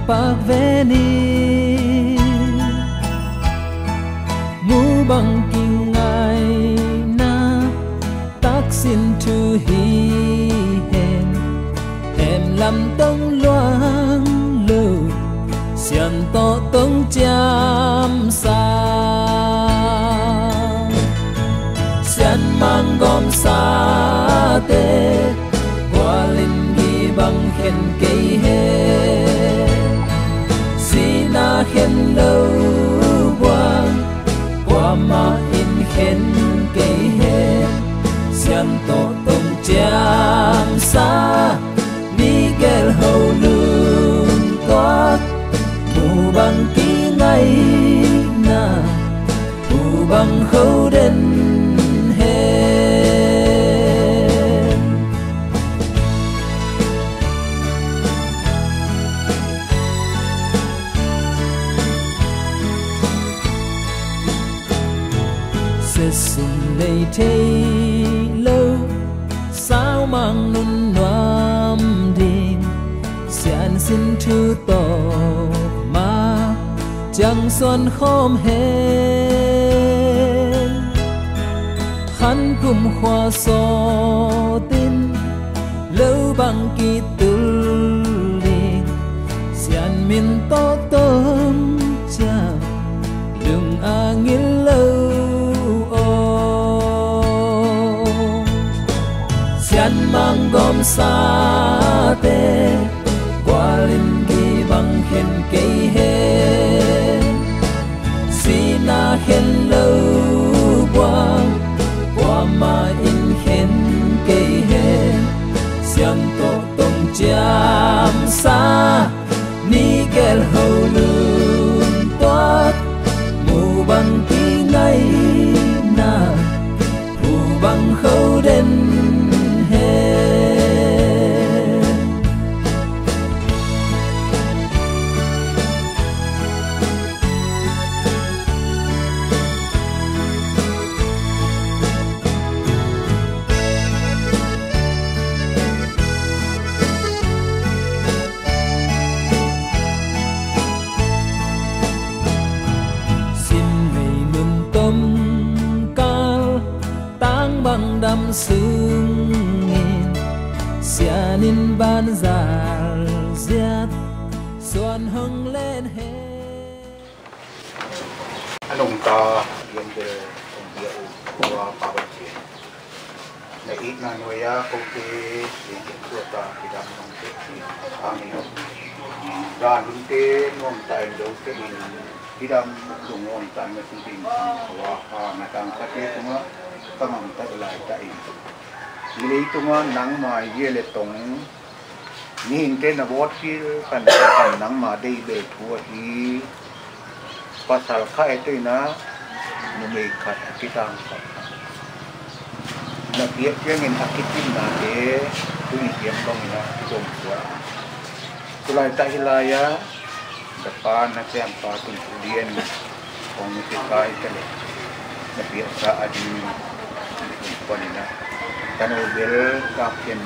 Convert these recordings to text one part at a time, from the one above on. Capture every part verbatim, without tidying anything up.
bạc về ni mu bằng kinh ngày na tác xin thu hi hẹn em làm tông loang lưu xiên to tông chăm sa xiên mang gom sa tê qua linh ghi bằng khen cây he na khen lâu quang qua mà in khen cây he xiên to tông chăm sa Miguel hầu lương toát mù bằng ký ngày na mù bằng khâu đến sung đầy thế lâu sao mang nun noam đình xian xin thư tổ mà chẳng xuân khom hên khăn cùng khoa so tin lâu bằng kỳ tư liền xian min to tôm cha đừng a nghĩ lâu xiên mang gom sa tê qua linh ghi bằng khen cây he sina khen lâu quang qua mà in khen cây he xiên to tông chăm sa Miguel hầu lương toát mù bằng tí ngày na mù bằng khâu đến đam sương nghìn xianin ban già giết xuân hưng lên hết anh ông ta hiện về ông địa qua ba mươi chín để ít ngày nuôi á công ty hiện của ta thì đang làm việc thì anh ấy ra những cái ngon tài đầu cái mình khi đang dùng ngon tài mà chương trình của người ta phát triển cũng á tamang ta lại tại ini itu mah nang ma ye le tong ni inte na bot ki kan kan nang ma dei be thua hi pasal kha itu na nu me khat kitang na pia pia ngin akitin na de tu ni piam dong na dong kwa tulai ta hilaya depan na siam pa tung dien ong ni kai kale na pia sa adi konina kanu bel kapien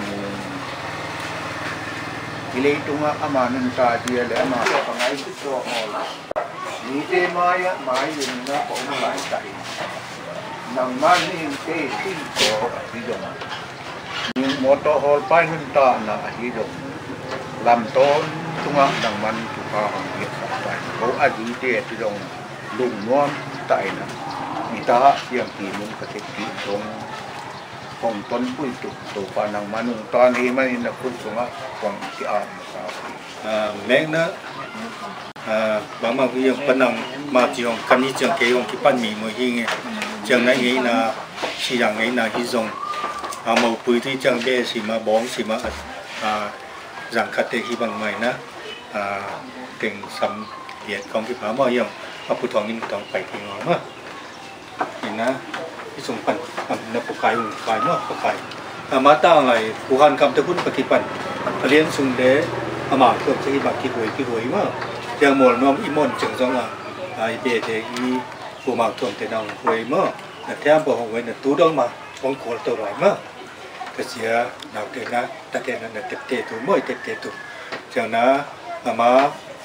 ile tunga amanan ka dia le ama pangai to all ni te maya mai yun na ko mai tai nang man ni te tin ko di dong ni moto hol pai hun ta na hi dong lam ton tunga nang man tu ka hong dia pai ko adi te ti dong lung nuam tai na ni ta yang ti mun ka te ti dong phong tuấn vui tục tổ phản năng mà nung toàn thì mà nên là phun xuống á quăng cái ảo à mẹ nó à bằng mà cái phần năng mà chỉ còn cần như trường cái còn cái pan mì mới hình trường này nghĩ là chỉ rằng nghĩ là cái dòng à màu bưởi thì trường đây chỉ mà bóng chỉ mà à rằng khát thì khi bằng mày nó à tình sắm việt còn cái phá bao nhiêu mà phụ thuộc những tổng phải thì ngon mà thì nó sung pan na pukai pukai mo pukai mata ngai kuhan kam te kun pakipan alien sung de ama ko chi ba ki hoi ki hoi ma yang mol nom imon cheng jong a ai be de i pu ma thom te nang hoi ma na thiam bo hoi na tu dong ma ong ko to rai ma ka sia na ke na ta ke na te te tu moi te te tu chang na ama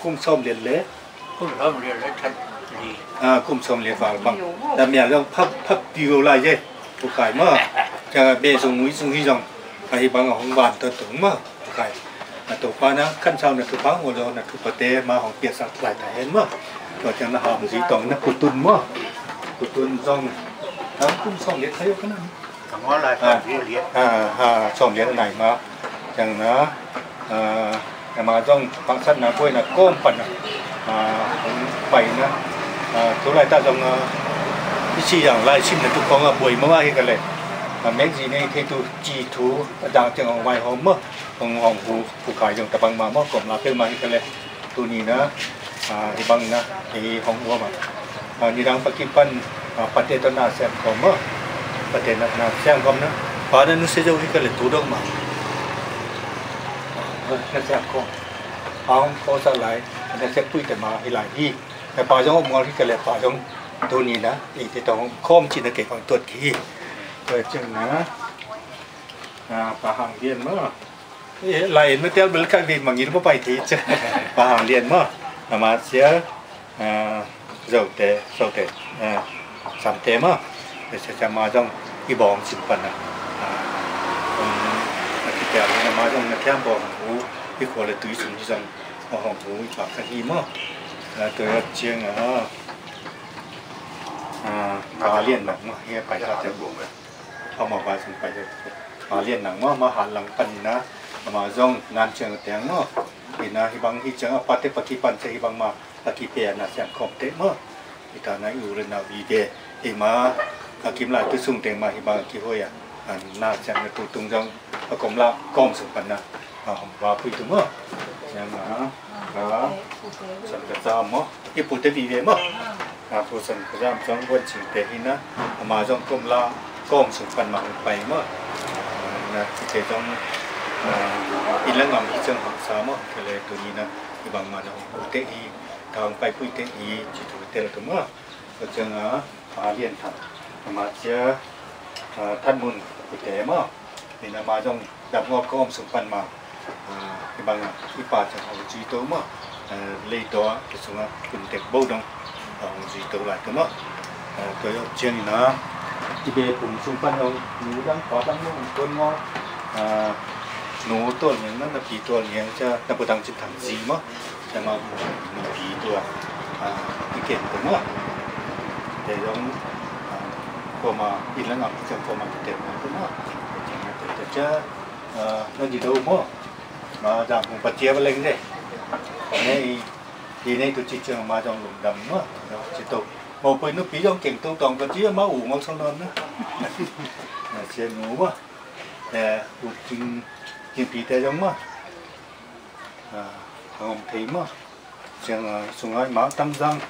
cung xôm liền lễ cũng không liền lấy thật gì à cung xôm liền vào bằng đặc biệt là phấp phấp điều lại chứ buộc cải mà cho bê dùng mũi dùng hy dòng hay bằng ở hồng bàn tôi tưởng mà buộc cải là tổ qua nó khăn sau là thứ ba ngồi rồi là thứ bát tê mà hồng biệt sạch lại tại hết mà rồi chẳng là hồng gì tổng nó cột tuần mà cột tuần dòng nó cung xôm liền thấy cái nào nó lại phải liền à à xôm liền này mà chẳng nó à mà trong bản thân là quên là cơm phần à bảy nữa à chỗ này ta dùng cái gì rằng lại xin là tụi con ở buổi mới cái này mà mấy gì này thì tụi chỉ thú đang trong ở ngoài hôm mơ còn hồng phụ phụ khải dùng tập bằng mà mơ còn là cái mà cái này tụi này nữa à thì bằng nữa thì hồng mua mà à như đang phát kim phân à phát triển tận nào xem có mơ phát triển là xem không nữa và nó sẽ dùng cái này tụi đông mà nó sẽ không không có sao lại nó sẽ quyแต่มาให้หลายที่แต่ปลาจ้องมองที่กันเลยปลาจ้องตัวนี้นะอีกที่ต้องข้อมจินตเกตของตัวขี้เกิดจังนะอ่าปลาหางเรียนมั้งไหลเมื่อเที่ยวเบลกันบินบางทีก็ไปที่จะปลาหางเรียนมั้งแต่มาเสียอ่าเจ้าเตะเจ้าเตะอ่าสามเตะมั้งแต่จะมาจ้องอีบองสิบปันนะอ่าที่แต่ละมาจ้องนักแข่งบอลหูที่ขวดเลยตุ้ยสุนที่จังมาห้องหูปากกันดีมั้งตัวเชียงอ่ะอ่ามาเลี้ยนหนังมั้งเฮียไปจะจะบวกเลยเอามาไปส่งไปจะมาเลี้ยนหนังมั้งมาหันหลังปันนะมาจ้องงานเชียงเตียงมั้งที่นะที่บางที่เชียงอ่ะปัตเตปฏิปันที่บางมาตะกี้เปียนะเชียงคอมเตมั้งที่ตอนนั้นอยู่เรื่องนาวีเดที่มาอากิมลายตัวสุ่งเตียงมาที่บางที่ห้วยอ่ะอันน่าเชียงตัวตรงจังประกอบละก้อมสุพรรณนะอ่าผมว่าพูดถึงมั้งเชียงนะก็สันกระจามมั้งญี่ปุ่นเตวีเวมั้งอ่าผู้สันกระจามจังวันจิงเตหินะมาจังกรมละก้อมสุพรรณมาไปมั้งนะที่เตจังอินละงามที่จังหักษามั้งก็เลยตัวนี้นะที่บางมาจังเตหีทางไปปุ้ยเตหีจิตวิเตลตัวมั้งก็จังอ่ะมาเรียนทำมาเจอท่านมุนกุเตมั้งนี่นะมาจังดับงอกก้อมสุพรรณมาที่บางที่ป่าจังเอาจีโตมั้งเลยตัวที่สุดนะคุณเด็กโบดงเอาจีโตหลายตัวมั้งตัวเชียงนี่นะที่เบปุ่มสุพรรณเอาหนูดังขวาดังนู้นต้นงอหนูต้นอย่างนั้นนะผีตัวอย่างจะนับตังจิตถังจีมั้งจะมามีผีตัวที่เก่งตัวมั้งแต่ยังพอมาอินแล้วงจะพอมาเต็มตัวมั้งแต่จะนั่นจีโตมั้งมาจากผมปัจเจียบอะไรนี่นี่ทีนี้ตัวจิตเชื่อมาจากหลุมดำมั้งจิตโตโมไปนึกปีจงเก่งตรงตรงปัจเจียมาอู่งอสนนนะเชียงหนูมั้งแต่อู่จริงจริงปีแต่ยังมั้งหอมถีมั้งเชียงสุงไอ้หมาตั้มจัง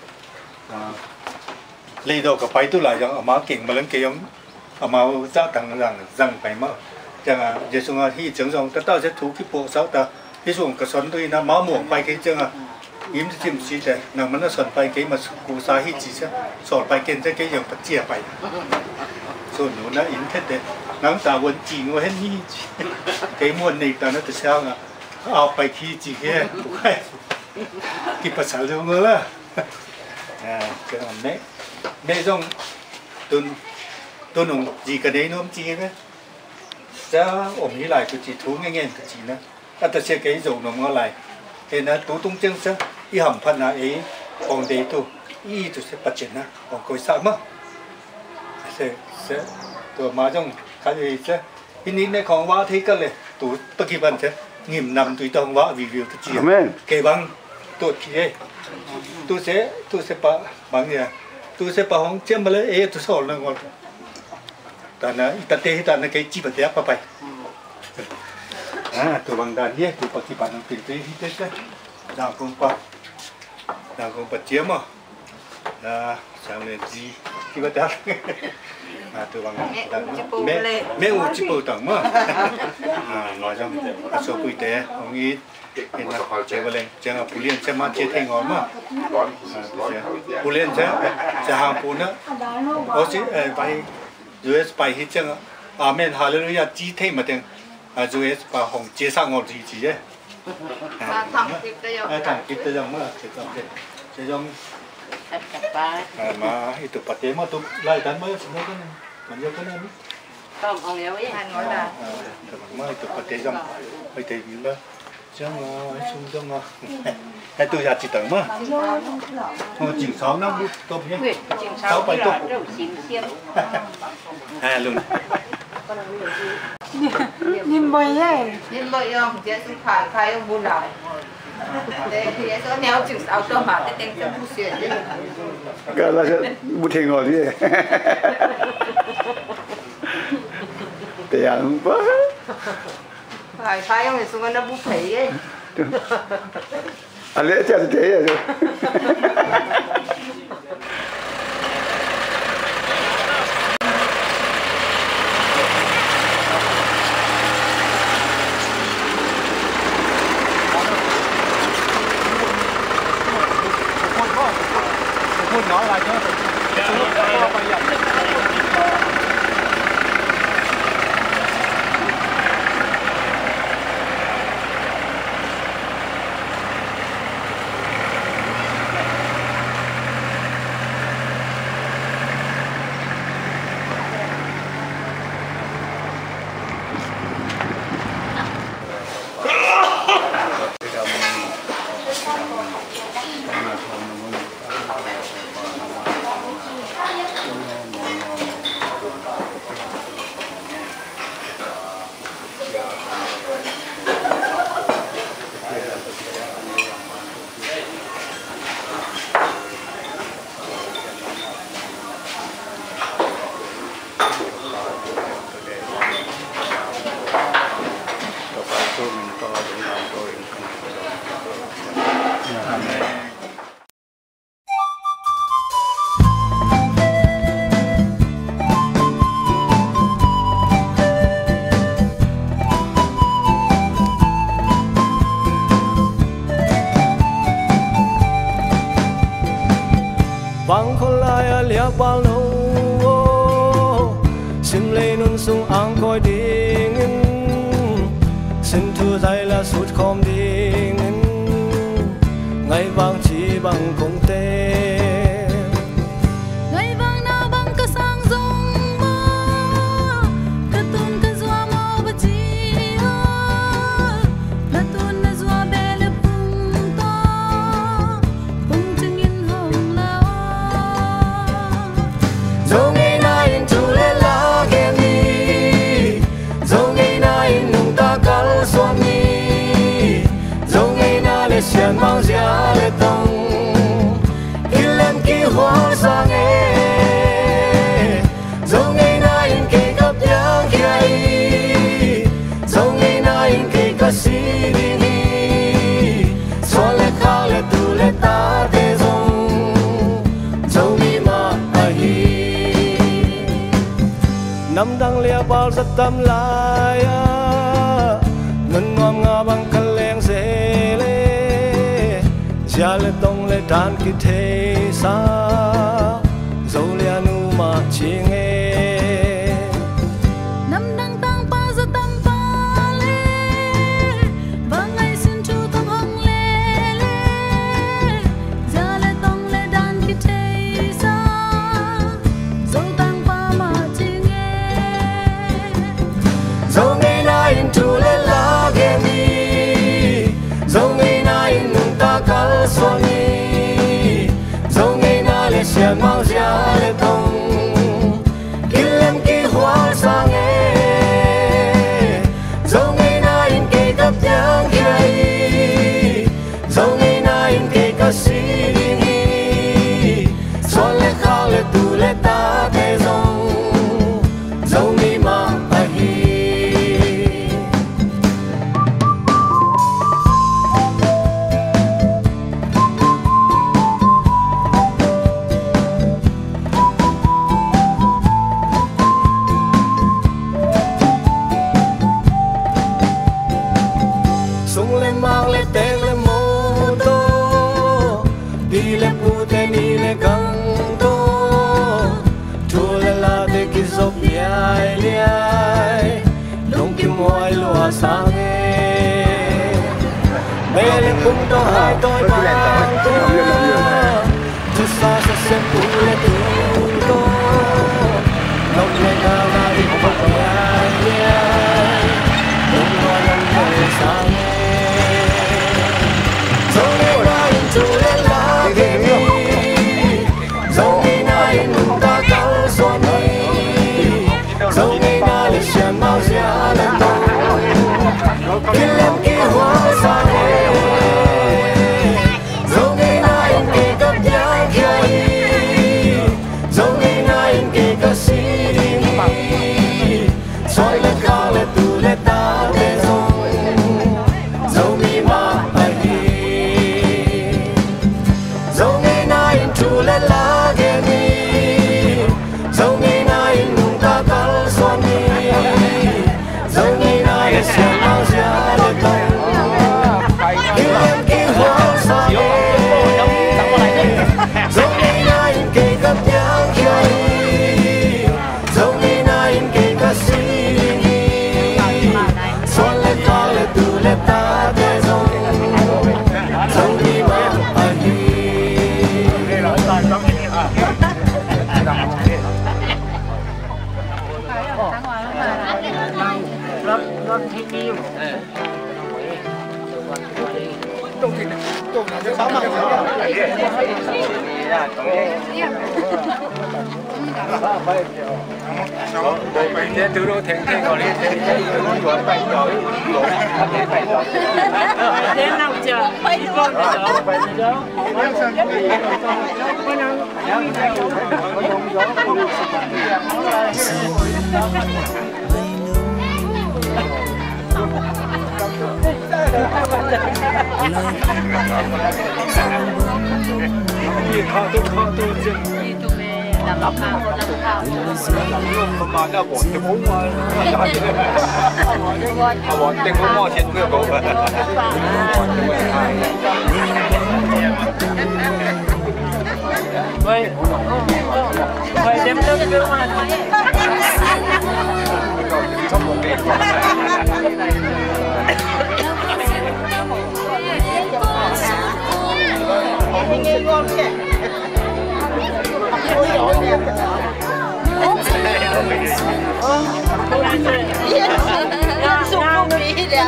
เลยดอกกับไปตัวหลายจังหมาเก่งมาเล่นเกี่ยงมาจ้าต่างจังจังไปมั้งจังอ่ะเดี๋ยวส่งอ่ะที่จังจังแต่ตอนจะถูกที่โปะเสาแต่ที่ส่งกระสนด้วยนะม้าหมวกไปกี่จังอ่ะยิ้มจิ้มซีแต่หนังมันน่ะสนไปกี่มากูสาหิจีซะสอนไปเก่งจะกี่อย่างปัจเจียไปส่วนหนูนะอินเทศเด็ดหนังตาวันจีนว่าเห็นนี่กี่ม้วนในตอนนั้นแต่เช้าอ่ะเอาไปขี้จีแค่ถูกไหมกี่ภาษาเรื่องเงี้ยล่ะอ่าจังแม่แม่ต้องตุนตุนหนุ่มจีกันได้น้องจีไหมจะอมนี้หลายตัวจีทูง่ายๆตัวจีนะอัตเชกไอ้โจนมอะไรเห็นนะตัวตรงจังซะอีหำพันนะเอ๋ของเดตัวอีตัวเสปัจเจนะของกุยสามะเสเสตัวมาจงใครเสทีนี้ในของว่าที่กันเลยตัวปฏิบัติเสงิมนำตัวต้องว่าวิวตัวจีเก็บังตัวขี้ตัวเสตัวเสปะบางเนี่ยตัวเสปะของเจ้ามาเลยเอ๋ตัวสอนนั่งวันแต่นะอีตาเตะตานะแกจีบเดียบไปอ่าตัวบางด้านเนี่ยตัวปฏิบัตินั่งติดไปที่เต้นดาวกงปะดาวกงปะเจียมอ่ะอ่าสามเลนจีที่ว่าดักอ่าตัวบางด้านแม่แม่อุจิปูต่างมั้งอ่าน้อยจังอาโซปุยเตะของอีเห็นนะเจ้าเลยเจ้าผู้เลี้ยงจะมาเจ้าเทงอนมั้งผู้เลี้ยงจะจะหาผู้นะโอ้สิเออไปยูเอสไปที่จังอาเมนฮาเลลูยาจีเทมาเต็งอ่ายูเอสไปของเจ้าสร้างออกจีจีเจ้ thằng kịp tới giờ thằng kịp tới giờ mà sẽ xong thế sẽ xong mà itu pakai mah tu lai tan mah semua kan banyak kan ni không ông nhớ với anh nói là mà itu pakai jam phải thấy như là chẳng à xung chẳng à cái tôi ra chỉ tầng mà thôi chỉnh sáu năm đi tốt nhé sáu bảy tốt à luôn nhìn bơi ấy nhìn bơi không chỉ是khai khai ông buôn lại để thì số néo chừng sáu trăm mà cái tên sẽ不选 cái là不听我的tiền quá khai khai ông thì xuống nó不赔ấy anh lẽ chắc là thế rồi nói lại cho Bang kholai a lia bal no sim le nun sung ang koi ding sin thu dai la sut khom ding ngai bang chi bang kong te ngày vang na bang ka sang zong mo ka tun ka zua mo ba chi ha la tun na zua be le pung to pung ching in hong la dong ai na in tu le la ge ni dong ai na in nung ta kal suam ni dong ai na le xian mang zia le tong kilen ki ho sang e dong ai na in ke kap yang ki ai dong ai na in ke ka si ni ni so le kha le tu le ta te zong dong mi ma a hi nam dang lia bal zat tam lai a nun ngom nga bang kal leng se le ja le tong le dan ki the sa zo lia nu ma ching e nam dang tang pa za tam pa le bang ai sin chu tam hong le le ja le tong le dan ki te sa zo tang pa ma ching e zo ngai na in tu le la ge ni zo ngai na in nung ta kal so ni zo ngai na le xian mang zia le tong kilen ki hua sang e zo ngai na in ke kap yang ki ai zo ngai na in ke ka si ni so le kha le tu le ta te zong zo mi ma a hi sung le mang le te le mo to đi le pu te ni le gang to thu le la te ki zop yai liai long ki moi lua sang e Bele punto hai tôi bằng tu sa sa sem pule punto Nông lên nào nào đi một ngày Nông lo nông về sang Dẫu ngày nay chủ lên lá ghê Dẫu ngày nay nông ta cao xuân Dẫu ngày nay lịch xem mau giá lên tôi Khi lên kia hoa sang Dẫu ngày nay kể cấp giá gây Dẫu ngày nay kể cấp sĩ Xoay lên cao lên tu lên ta lên dông Dẫu mi mà ai đi Dẫu ngày nay chủ lên lá ghê mi Dẫu ngày nay nung ta cao xoan mi Dẫu ngày nay là xem áo giá lên tông Khi lên kia hoa xa mê Dẫu ngày nay kể cấp giá gây Dẫu ngày nay kể cấp sĩ Xoan lên cao lên tu lên ta tê dông Dẫu mi mà ai đi Để từ đâu thèn thèn gọi đi thèn thèn rồi rồi bay rồi rồi thèn bay rồi đến nào chờ bay rồi bay rồi đi khó tu khó tu chứ làm lọc nào làm lọc mà đã bỏ cái bốn mà bỏ cái bốn mò trên người cậu vậy vậy đem tới cái mà trong một cái nghe ngon thế Sung đi đều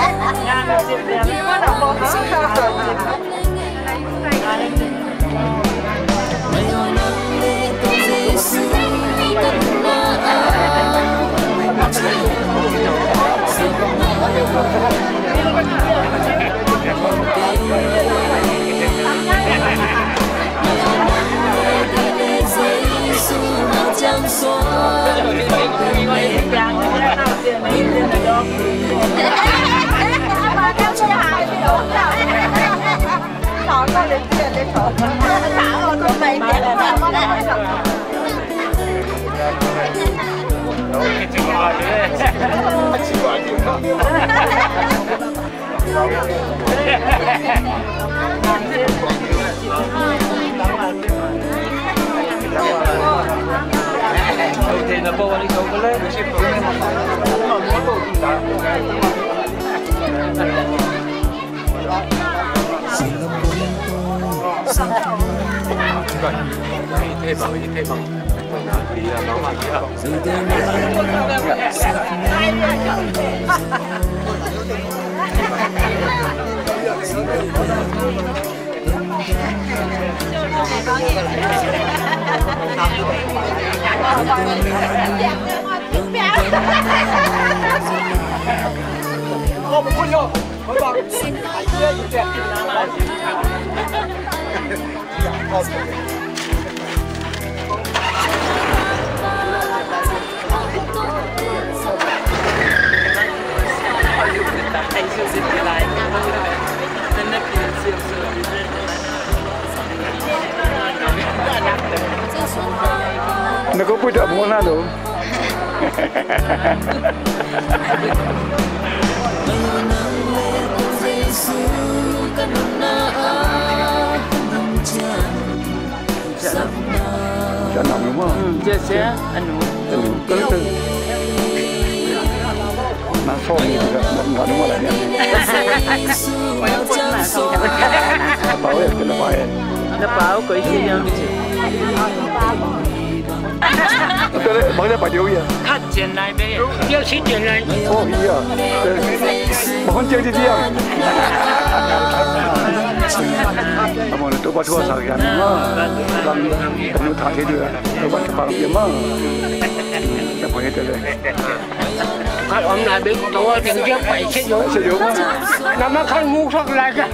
thì là bộ đi không có lên được ship rồi nhưng mà muốn bộ gì đó rồi thế bảo gì thế bảo thì nó mà gì không Không một phút nữa, mới bằng xin hãy chia gì đẹp nó có bụi đậm ngon lắm đúng Chả nằm đúng không? Chia sẻ anh uống. Anh uống cứng cứng. 那说你这个我怎么来的？ 我要滚嘛，送钱。 包也跟着包也。 那包贵些样子。 对嘞，忙着摆酒呀。 看tiền này bây giờ, yêu xin tiền này. Ồ, ý à, món chơi gì vậy? À, món tôi bắt thua sao vậy? Mà, làm làm thả thế được, tôi bắt chụp làm gì mà? Làm gì thế này? Các ông này biết tôi tiền chưa phải sử dụng, sử dụng. Nó mà không mua thuốc lại cái.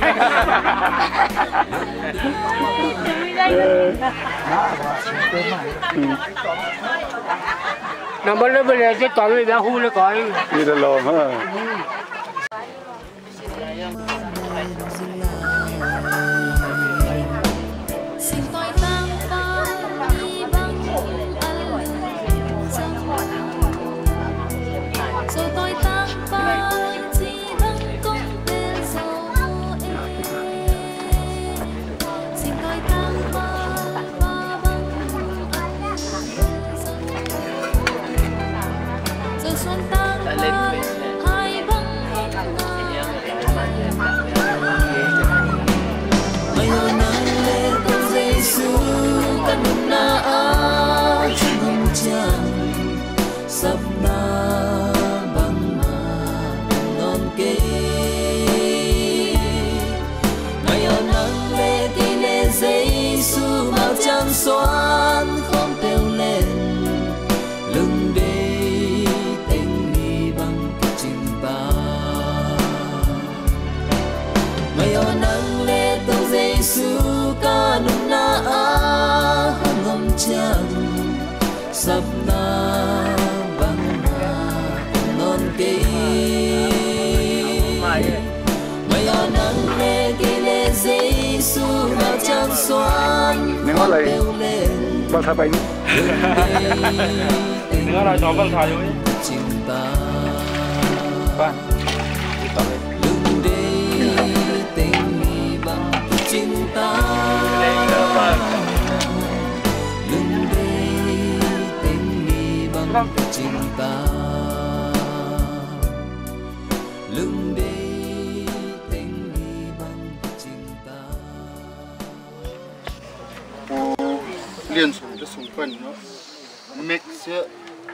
Nó mới lấy bây giờ cái toàn bây giờ hu nó coi. Đi được rồi ha. Xoan không kêu lên lưng đi tình đi bằng cái chim ta mày ở nắng lê tàu Giêsu ca nung na không ngâm chẳng sắp na bằng non cây mày ở nắng lê kia lê Giêsu vào trăng xoan Nengok lagi, bangsa apa ini? Nengok lah, coba lah saya. Apa? Kita liên xuống cho xung quanh nó mix sẽ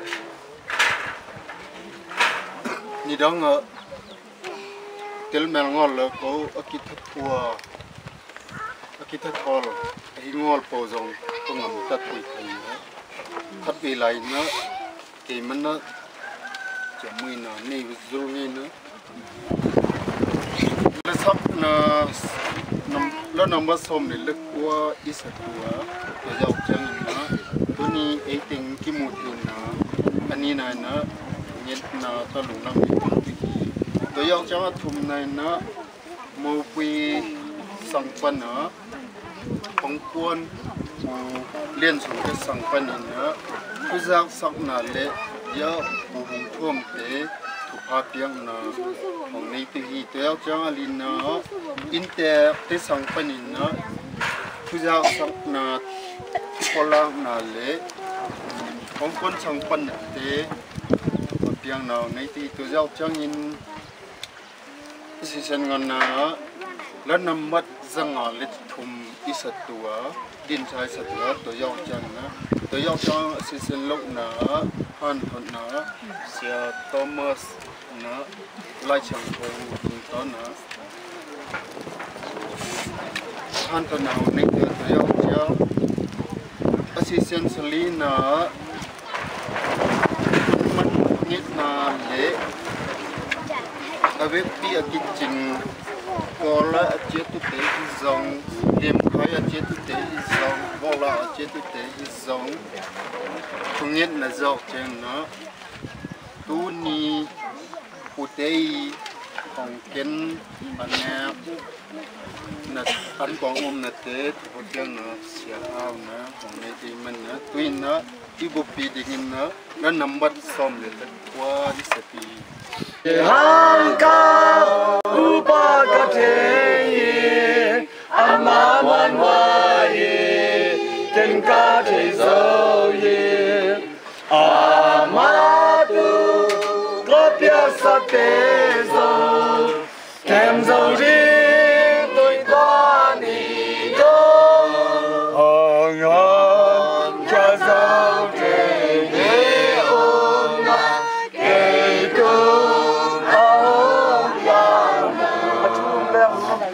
như đó ngờ tel mel ngol là có ở kỹ thuật của ở kỹ thuật hall thì ngol po dòng có ngầm tắt quỷ thành nó thắt vì lại nó thì mình nó chỉ mùi nó này dù như nó là sắp nóแล้วนำมาสมในลึกว่าอิสตัวตัวเจ้าจังนะตัวนี้ไอติงกิมูตินะอันนี้นายนะเงี้ยนะตะลุงน้ำมีตัวที่ตัวเจ้าจังทุ่มนายนะโมปีสังปันนะของกวนเลี้ยนสูงจะสังปันนะผู้จักสักนาเละเยอะผู้หงท่วมเตะถูกพาเพียงนะของในปีตัวเจ้าจังลินนะอินเตอร์ที่สังปันนะผู้จักสักนาคนละนาเละของคนสังปันเตะเพียงนะในปีตัวเจ้าจังยินสิเชนกันนะแล้วนำมัดจังอาเล็ดทุ่มอิสตัวดินชายสัตว์ตัวยาวจังนะตัวยาวจังสิเซนลูกนะฮันทนนะเสียโทมัสนะไล่ช่างโคถึงตอนนะฮันทนนะในตัวยาวจังสิเซนสลีนะมันนิดนาเละเอาไว้ปีอากิจิงก็ละเจ็ดตุเตอิซองเลี้ยมไข่เจ็ดตุเตอิซองวอลาเจ็ดตุเตอิซองทุกเงี้ยน่ะจอกเจนนะตูนี้อุเตยของเก็นอันเนี้ยน่ะอันของอมน่ะเตะทุกอย่างนะเสียเอานะของในที่มันนะตุยนะที่บุปีดิ่งนะแล้วนำบัตรซ้อมเลยแต่ว่าที่สปี Hangka upakate amamanwaye tenkate zoye amatu kopya sate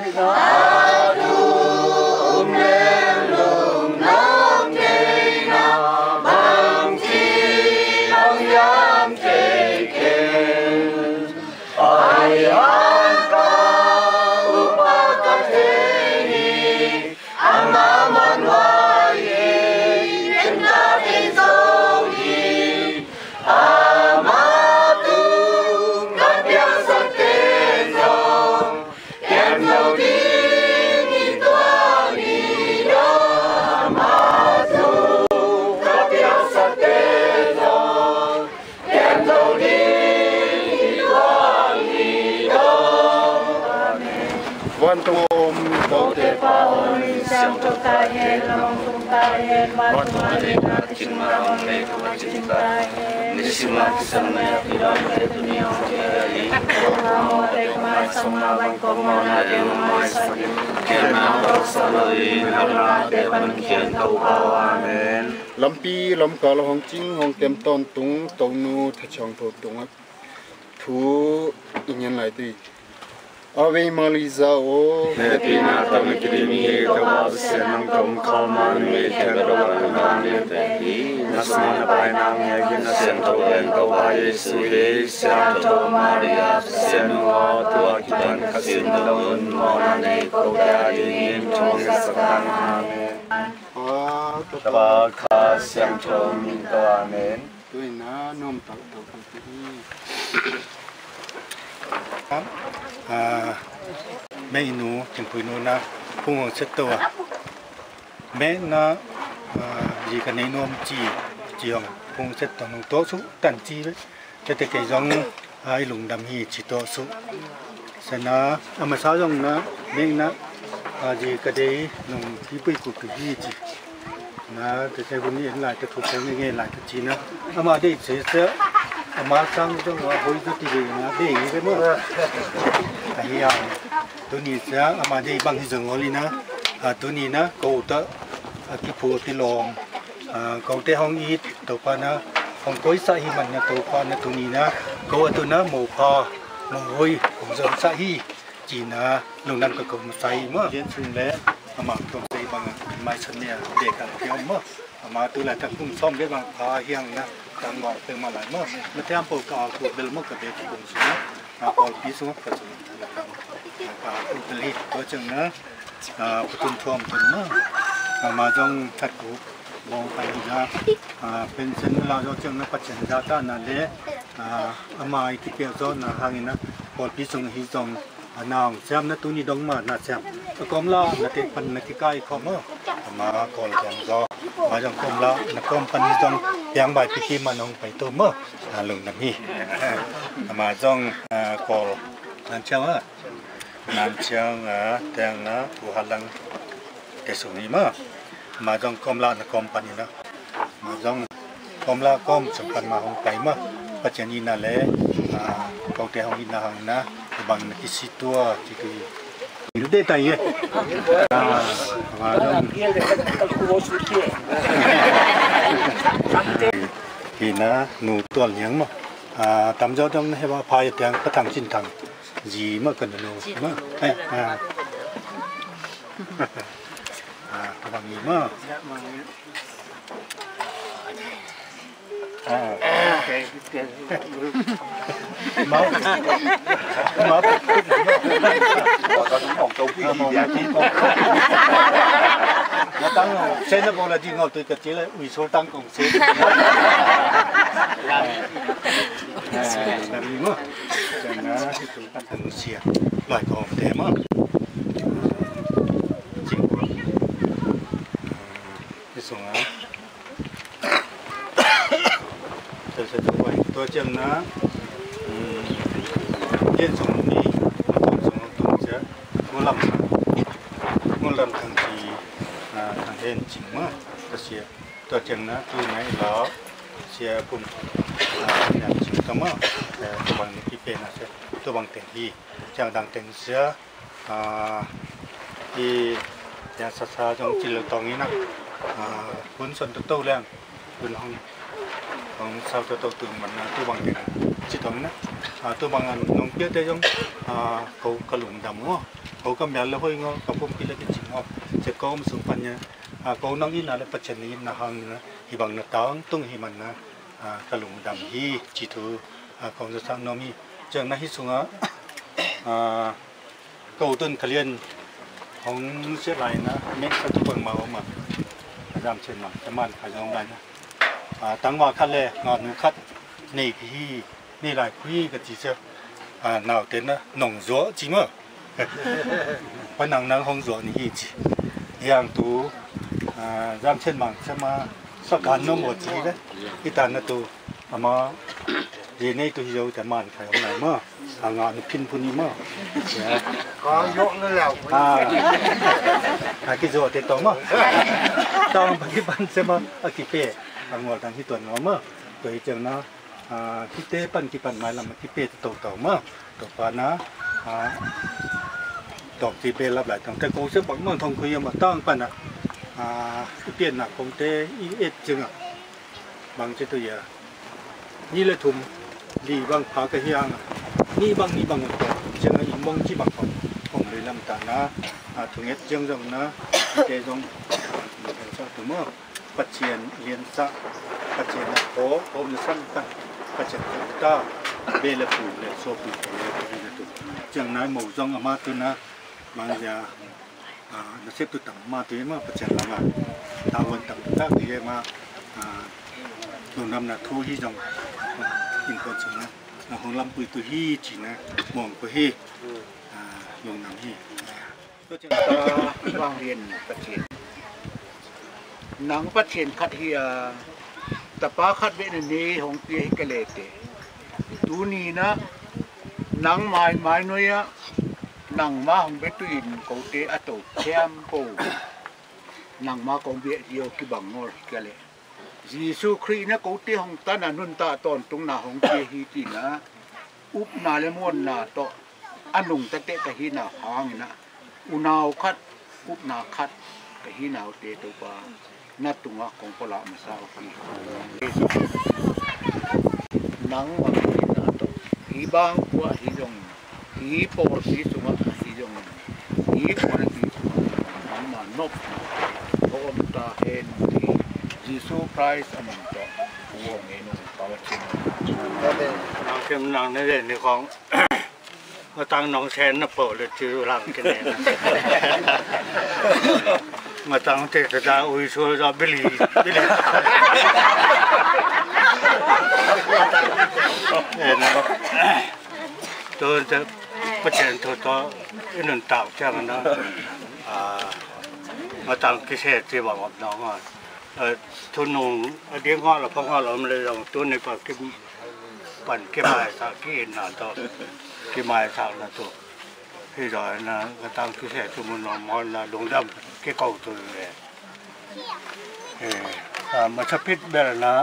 Quan tôm cầu tế phao sang cho ta hen lòng tung ta hen quan tôm lên na chính ma ông lên tu chính ta hen nisima kisam na tiram le dunia ojeri namo tek mai sama ban komona de mai sakim kena saloi nana de ban kien tau amen lampi lam ka hong ching hong tem ton tung tong nu tha chong tho tung thu inyan lai ti Ave Maria, o Pepina, Tom Krimi, Kavas, and Tom Kalman, with Kagavan, and Nasana by Nam, Santo and Kawai, Suhe, Santo Maria, Senua, Tuakitan, Casinalon, Monane, Koda, Union, Tongas, Amen. Tabaka, Santo Minko, Amen. Tuina, Nom Tato, à mẹ nú chừng cuối nú na phung hồng setตัวmẹ na gì cái này nuông chỉ chỉ hồng phung setตัวnông tố số tận chi đấy cho tới cái giống ai lùng đầm hi chỉ tố số sau đó mà sao giống na mẹ na gì cái đấy nông khí bụi của cái hi chỉ na từ cái vấn đề lại cái thuộc cái nghe lại cái chi nữa mà đây sẽ sẽ mà sang trong nó hồi chút thì nó để cái nữa hay à tôi nghĩ sẽ mà đây bằng cái rừng oli na tôi nghĩ na cầu tớ cái phù cái lồng cầu tê hong ít tàu qua na hong cối sa hi mình tàu qua na tôi nghĩ na cầu tôi na mồ pha mồ hôi cũng giống sa hi chỉ na lồng năm cái cầu mà say mà diễn sinh lẽ mà tôi say bằng mai sân nè để cả cái ông mà mà tôi là thằng cũng xong cái bằng pha hiang na đang gọi từ mà lại mà mà theo bộ cả cuộc đời mất cả về cũng xuống à còn bí xuống cả xuống và cũng từ đi có chừng nữa à tuân thom tuân nữa mà trong thật cũ bông phải ra à bên trên là do chừng nó phát triển ra ta là lẽ à mà cái kiểu đó là hàng nó còn bí xuống hy vọng nào xem nó tôi đi đông mà là xem còn là là cái phần là cái cây không á mà còn chẳng do mà trong công là nó công phần trong yang bài phi mà nó phải tôi mơ là lùng nằm hi mà trong cổ làm chăng á làm chăng á đang á thu hà lăng cái số này mà mà trong công là nó công phần đó mà trong công là công sản phẩm mà không phải mà phát triển như là lẽ cầu tiêu không như là hàng na bằng cái xí tua thì cái lúc đây tay ấy à và thì nó nụ tuần nhang mà à tắm gió trong hay bao phai tiếng có thằng chín thằng gì mà cần nụ mà à à à bằng gì mà à máu máu có đúng phòng tàu phi gì vậy nó tăng sen nó bao là đi ngồi từ cái chế là ủy số tăng cùng sen làm gì mà cho nó thì tụi ta thành xìa loại còn thế mà cái số á tôi sẽ tôi quay tôi chừng nó yên sống đi tôi sống tôi sẽ mua làm mua làm thằng gì thằng hen chính mà tôi sẽ tôi chừng nó tôi này đó sẽ cùng nhà chính tâm á tôi bằng cái pen là sẽ tôi bằng tiền gì chẳng đăng tiền sẽ đi nhà sát sát trong chỉ là tòng ý nè cuốn xuân tôi tô lên cuốn không còn sau tôi tôi từng mình tôi bằng tiền chỉ tống đó tôi bằng nông biết đấy giống cầu cầu lủng đầm á เขาก็มีอะไรห้อยงอกับผมกินแล้วก็จริงงอจะก้มสุพรรณเนี่ยก้มน้องอินอะไรปัจจัยนี้นะฮังนะฮิบังนะตังตุ้งฮิมันนะกะลุงดำฮีจิตุของจะสร้างน้องมีจังนะฮิสุงะก็ต้นขลียนของเสียไรนะเม็ดก็ทุกคนมาเอามาดำเช่นมาจะมันขายองได้นะตั้งว่าคัดเลยงอนคัดนี่พี่นี่หลายพี่ก็จีเสียหนาวเต็นนะหนองจั่วจริงมั้ยเพราะหนังหนังของจั่วนี่จีอย่างตัวดำเช่นมาจะมาสักการน้องหมดจีเลยที่ตานะตัวมาเดี๋ยวนี้ตัวที่เราจะมันขายองไหนมั้งงานพินพุนีมั้งก็ยกนั่นแหละอ่าอากิโซเตตอมั้งต้องปฏิบัติเสมออากิเป้อันงอทางที่ตัวน้องมั้งตัวเจ้านะอ่าคิเตปันคิปันมาลำคิเป้ตัวเต่ามั้งตัวปานะอ่าตอกคิเป้รับหลายทางแต่กงเสือบางเมืองทองคุยมาตั้งปันอ่ะอ่าเปลี่ยนหนักกงเตอีเอ็ดจึงอ่ะบางเจ้าตัวเยอะนี่เลยทุ่มดีบางผากระเฮียงนี่บางนี่บางตัวจึงอีมงที่บางคนผมเลยลำตานะถึงเอ็ดจึงจังนะเจจงเป็นชาวตัวเมื่อปัจเจียนเรียนสักปัจเจียนโอ้ผมจะสั้นกันปัจเจียนตาเบลปูเลยโซปูเลยเป็นตัวจังนั้นหมู่จงอามาตัวนะมันจะอ่าเสพตัวต่ำมาตัวเมื่อปัจเจียนละมาตาวันต่ำตาที่มาลงน้ำหนักทูที่จงอินคนสนะของลำปุยตัวฮีจีนะมองตัวฮีลงน้ำฮีก็จะวางเรียนประเทศหนังประเทศคัดเฮียแต่ป้าคัดเวนันนี้ของเปียกเลเตตัวนี้นะหนังไม้ไม้น้อยอะหนังมาของเบตุอินเขาเตะอัตโตแชมปูหนังมาของเบียเดียวกี่บังงอฮิกเลยิสุครีนะเขาเตะของตานานุนตาตอนตรงหน้าของเปียฮีตีนะอุปนาเลมอนนาโตอันนุงตะเตะกะฮีนาหางนะอุณาวคัดอุปนาคัดกะฮีนาวเตะตัวปานัดตุงะของพละมาสาวกีหนังมาฮีนาโตฮีบางกว่าฮีจงฮีปอร์ฮีสุงะฮีจงฮีปอร์ฮีสุงะหนังมานบพระองค์ตาเห็นที่ยิสุคริสต์อันนั้นโตหัวเมนูปาวชินหนังเข้มหนังในเรื่องนี้ของมาตั้งน้องแชนน่ะเปิดเลยชื่อรังกันเนี่ยมาตั้งเทศกาลอุ้ยชัวร์จะบิลีบิลีเนี่ยนะครับตัวจะประเทศตัวตัวอินนตาวจังนะมาตั้งกิจที่บอกกับน้องว่าทุนนุ่งเดี๋ยวง้อเราพอง้อเราไม่เลยลองตัวในปากกินปั่นกินมาสักกินนะตัวกินมาสักนะตัวที่เรานะก็ตั้งกิจทุนมันมอนนะลงดำกิเก่าตัวเลยเออมาชับพิษแบบนะ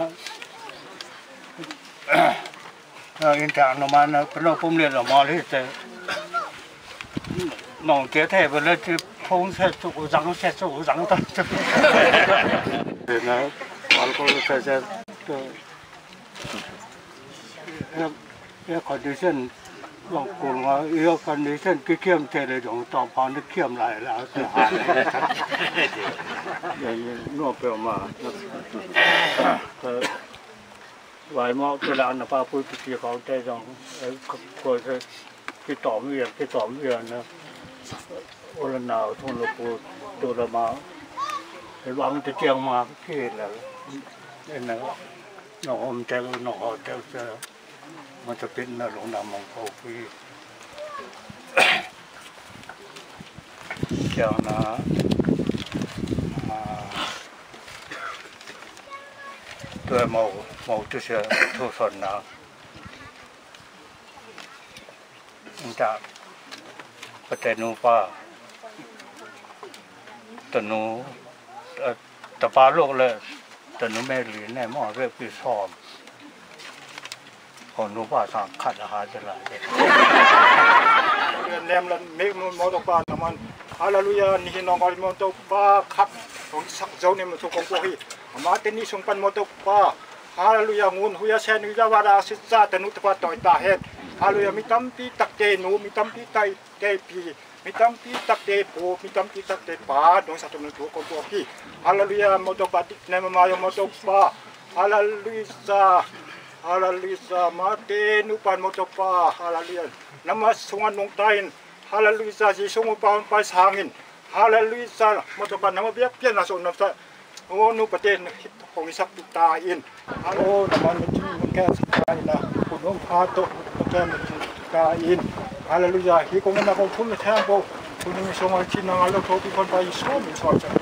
อินทางนมานะเป็นเราพุ่มเรียนเรามาเลยแต่น้องเจ้าแท้เป็นเลยที่พุ่งเสร็จสุกจังเสร็จสุกจังตั้งจะเดี๋ยวนะวันก็จะจะก็เรื่องเรื่องคอนดิชั่นลองกูว่าเรื่องคอนดิชั่นที่เข้มเทเลยของต่อพานที่เข้มหลายแล้วจะหายอย่างนี้นวดไปออกมาไหวมากเวลาหน้าป้าพูดที่เขาใจจังก็จะที่ต่อเวียนที่ต่อเวียนนะโอลนาวทุ่งละปูตัวละมาไอ้วางจะเจียงมาเกี่ยแล้วนี่นะหนอมใจหนอเจ้าจะมันจะเป็นน่ะหลงนำของเขาพี่เจ้านะตัวหมูหมูจะเชื่อทุกส่วนนะจากประเทศนูป้าตนูตะปาโลกเลยตนูแม่หลีแน่หม้อเรียกพี่ซ้อมคนนูป้าสั่งขัดอาหารจะไหลเนมละเมฆมอตป้าทำมันฮาเลลูยานี่น้องก็มอตป้าขับของสักเจ้าเนี่ยมันถูกของพวกที่มาเตนี่ส่งปันมอตป้าฮาเลลูยางุนหุยาเชนุยาวาราสิจ้าตนุตป้าต่อยตาเห็ดฮาเลลูยามีตั้มปีตักเจนูมีตั้มปีไตเจปี mi tam ti tak te po mi tam ti tak te pa dong satu nutu ko po ki haleluya moto patik nama mayo moto pa haleluya haleluya mate nupan moto pa haleluya nama sungan nong tain haleluya si sungu pa pa sangin haleluya moto pa nama biak pian na so na sa o nu paten kong isak tain halo naman ka sa na punong pato paten kain haleluya hi kong na ko pun thang bo punong songal chinang alo ko pi kon pa iso mi so cha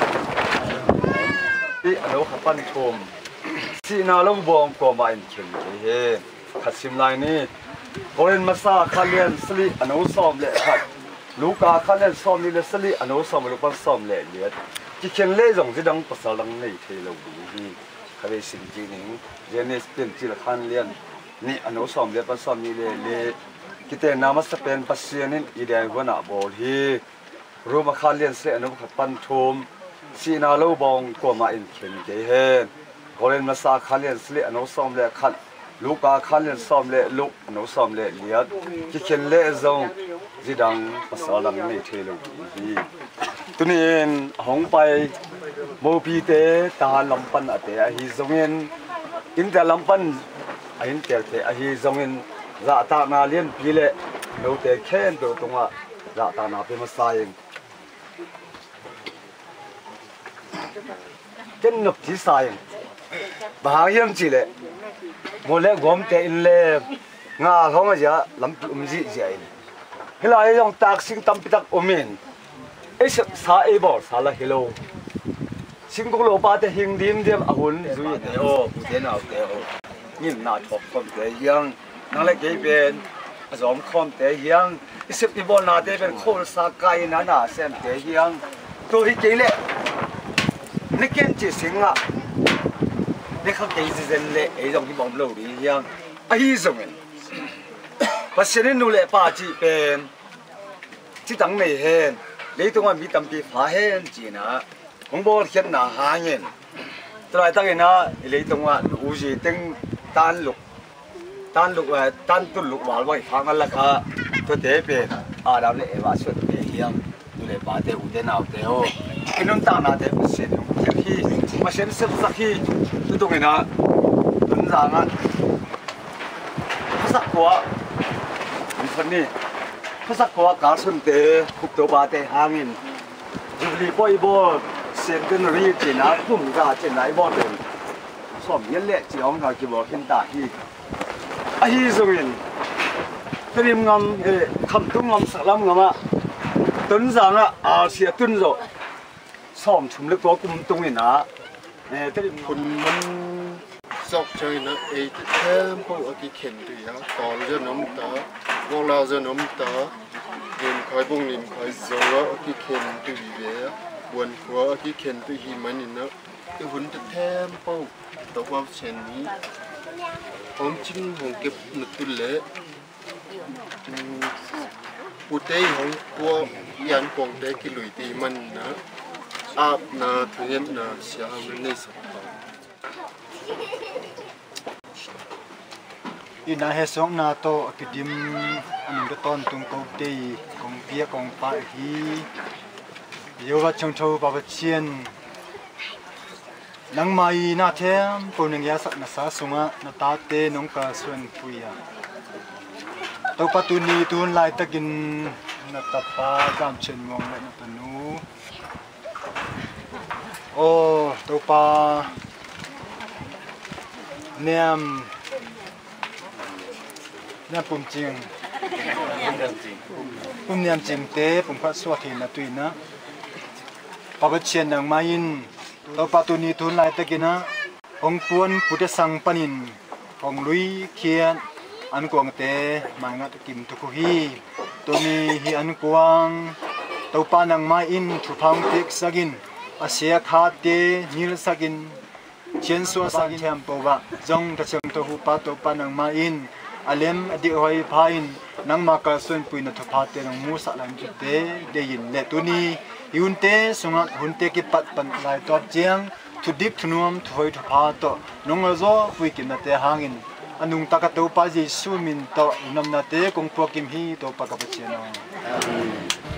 ti alo khapan thom si na lo bom ko ma in chin he khasim lai ni koren masa khalian sli ano som le khat luka khalian som ni le sli ano som lu pa som le liat ki chen le jong ji dang pasal dang nei the lo bu hi khave sin ji ning jenes pen chi la khan lian ni ano som le pa som ni le le kite namas pen pasianin ideal wana bol hi roma khalian se ano khapan thom si na lo bong ko ma in chen ge he koren masa khalian sli ano som le khat luka khalian som le luk ano som le liat ki chen le zong ji dang pasal dang nei the lo hi tunin hong pai mo pi te ta lampan ate a hi zongin in ta lampan a in tel te a hi zongin za ta na lien pi le lo te khen to tunga za ta na pe ma saing ken nop thi saing ba yam chi le mo le gom te in le nga khong a ja lam um ji jai hilai yong tak sing tam pi tak omen ấy sa ấy bỏ sa là hello sinh công lô ba te hình dim dim à hun duy te ô bu te nào te ô nhìn na thọc com te yang năng lại cái bên giống com te yang sếp đi bỏ na te bên khol sa kai na na xem te yang tôi cái lệ nãy kiến chỉ sinh à nãy không cái gì dân lệ ấy giống cái bóng lâu đi yang ấy giống anh bác sĩ nên nuôi lệ ba chị bên chị đắng này hen lấy tung anh bị tâm bị phá hen chỉ na không bao hiện na hàng hen tại tại na lấy tung anh u gì tiếng tan lục tan lục tan tu lục vào vậy phá ngal là cả tôi thế về à đào lệ và xuất về hiang tôi lệ ba thế u thế nào thế ô cái nón ta na thế bác sĩ khi mà xem xem sắc khi tôi tung na tuấn giang á sắc quá mình phân đi sắc quá cả xuân tế khúc tàu ba tế hàng nghìn Jubilee bôi bò centenary chỉ nói cùng cả chỉ nói bò tiền xóm nhân lệ chỉ ông nào chỉ bỏ hiện tại thì ai dùng in tìm ngầm khăm tung ngầm sạc lắm ngầm ạ tuấn rằng ạ à sẽ tuân rồi xóm chúng lực có cùng tung in á tìm คุณมันสอบใจนะไอ้แค่พวกที่เข็นตัวอย่างตอนเรื่องน้ำตาพวกเราจะน้ำตาเดินคอยบุ้งนิมคอยโซ่ที่เข็นตัวเบี้ยบนหัวที่เข็นตัวหิมันนี่นะที่หุ่นจะแทมพวกตัวความเช่นนี้ผมจริงผมเก็บหนึกตัวเละปุเต้ของตัวยันปองเต้กิลุยตีมันนะอาบนาถึงเงินนาเสียมันในสัปดาห์อินาเฮสองนาโตกิดิมอันก็ตอนตุงกงตีกงเปียกงปาฮีเยาวชนชาวบาเชียนนังมาอีนาเทมปนึงยาสักนาสาสุงะนาตาเตนงกาส่วนปุยาตัวปัตุนีตุนลายตะกินนาตาปาจามเชนวงและนาตนูโอ้ตัวปาเนียมเนี่ยปุ่มจริงปุ่มเนียมจริงเต้ปุ่มพัดสวัสดีนะตุยนะปะเชียนหนังมาอินเราปะตุนีทุนลายตะกินะองปวนพุทธสังปนินองลุยเคียนอันกวงเต้มางัดกิมตุกุฮีตัวนี้ฮีอันกวงตัวปานังมาอินทุพังเต็กสักินอาเซียคาเตนิลสักินเชียนสัวสักินแถมปวะจงตะเชงตัวหูปาตัวปานังมาอินอาเลมอดีหอยพายินนังมากระส่วนปุยนัทพาเตนังมูสัลันจุดเตเดยินเลตุนียุนเตสงัดหุนเตกิปัดปันลายตอบเจียงทุดิบทุนวมถอยทุพาโตนงอโซปุยกินนาเตหางินอันนุงตากะตูปาจิสุมินโตนำนาเตกงพวกิมฮีโตปะกะปะเชียน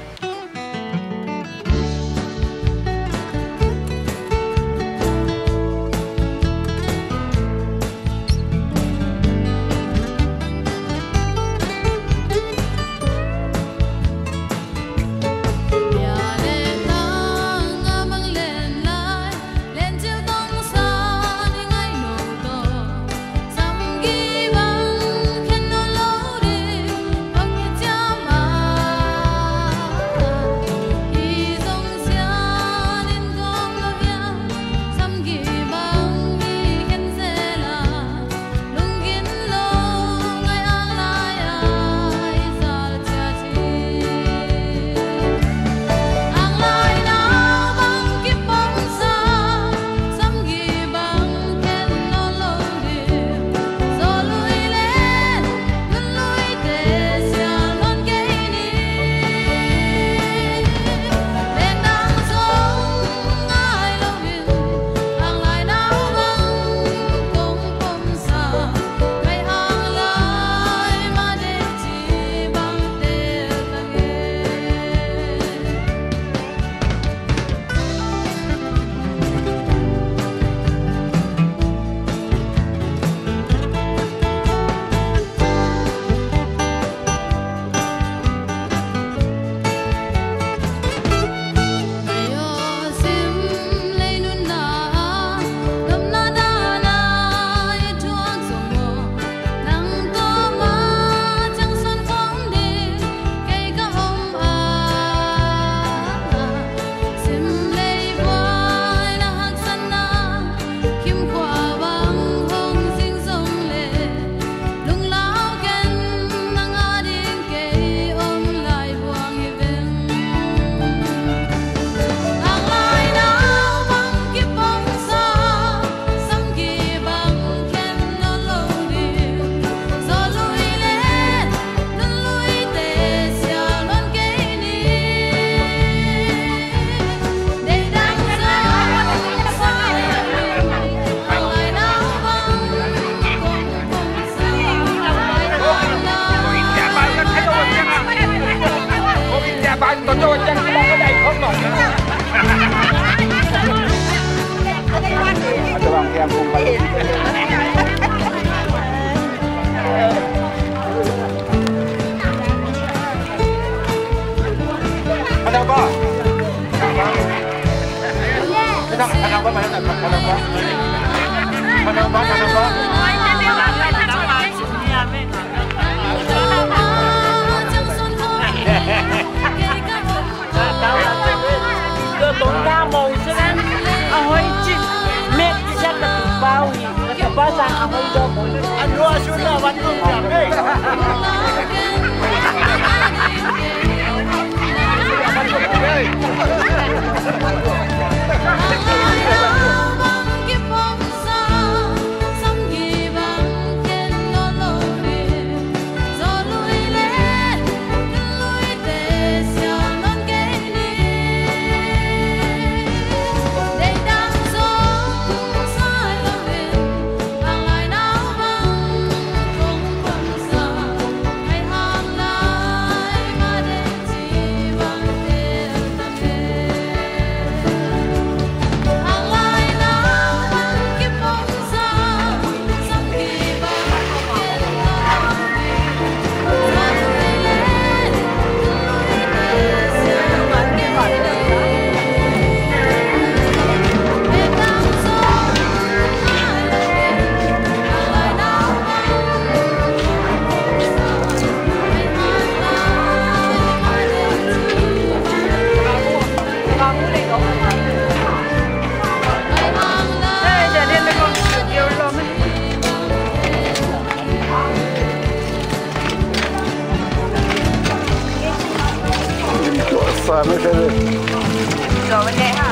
Ada bang yang kumpul. Ada apa? Ada apa? Ada apa? Ada apa? Ada apa? Ada apa? Ada apa? Đưa tốn ca màu cho nên à hơi chít mệt thì chắc là tụi bao thì là tụi bao rằng à hơi cho mỗi người ăn lúa xuống là vẫn không giảm đi. Sao mới thế này? Rồi bên đây hả?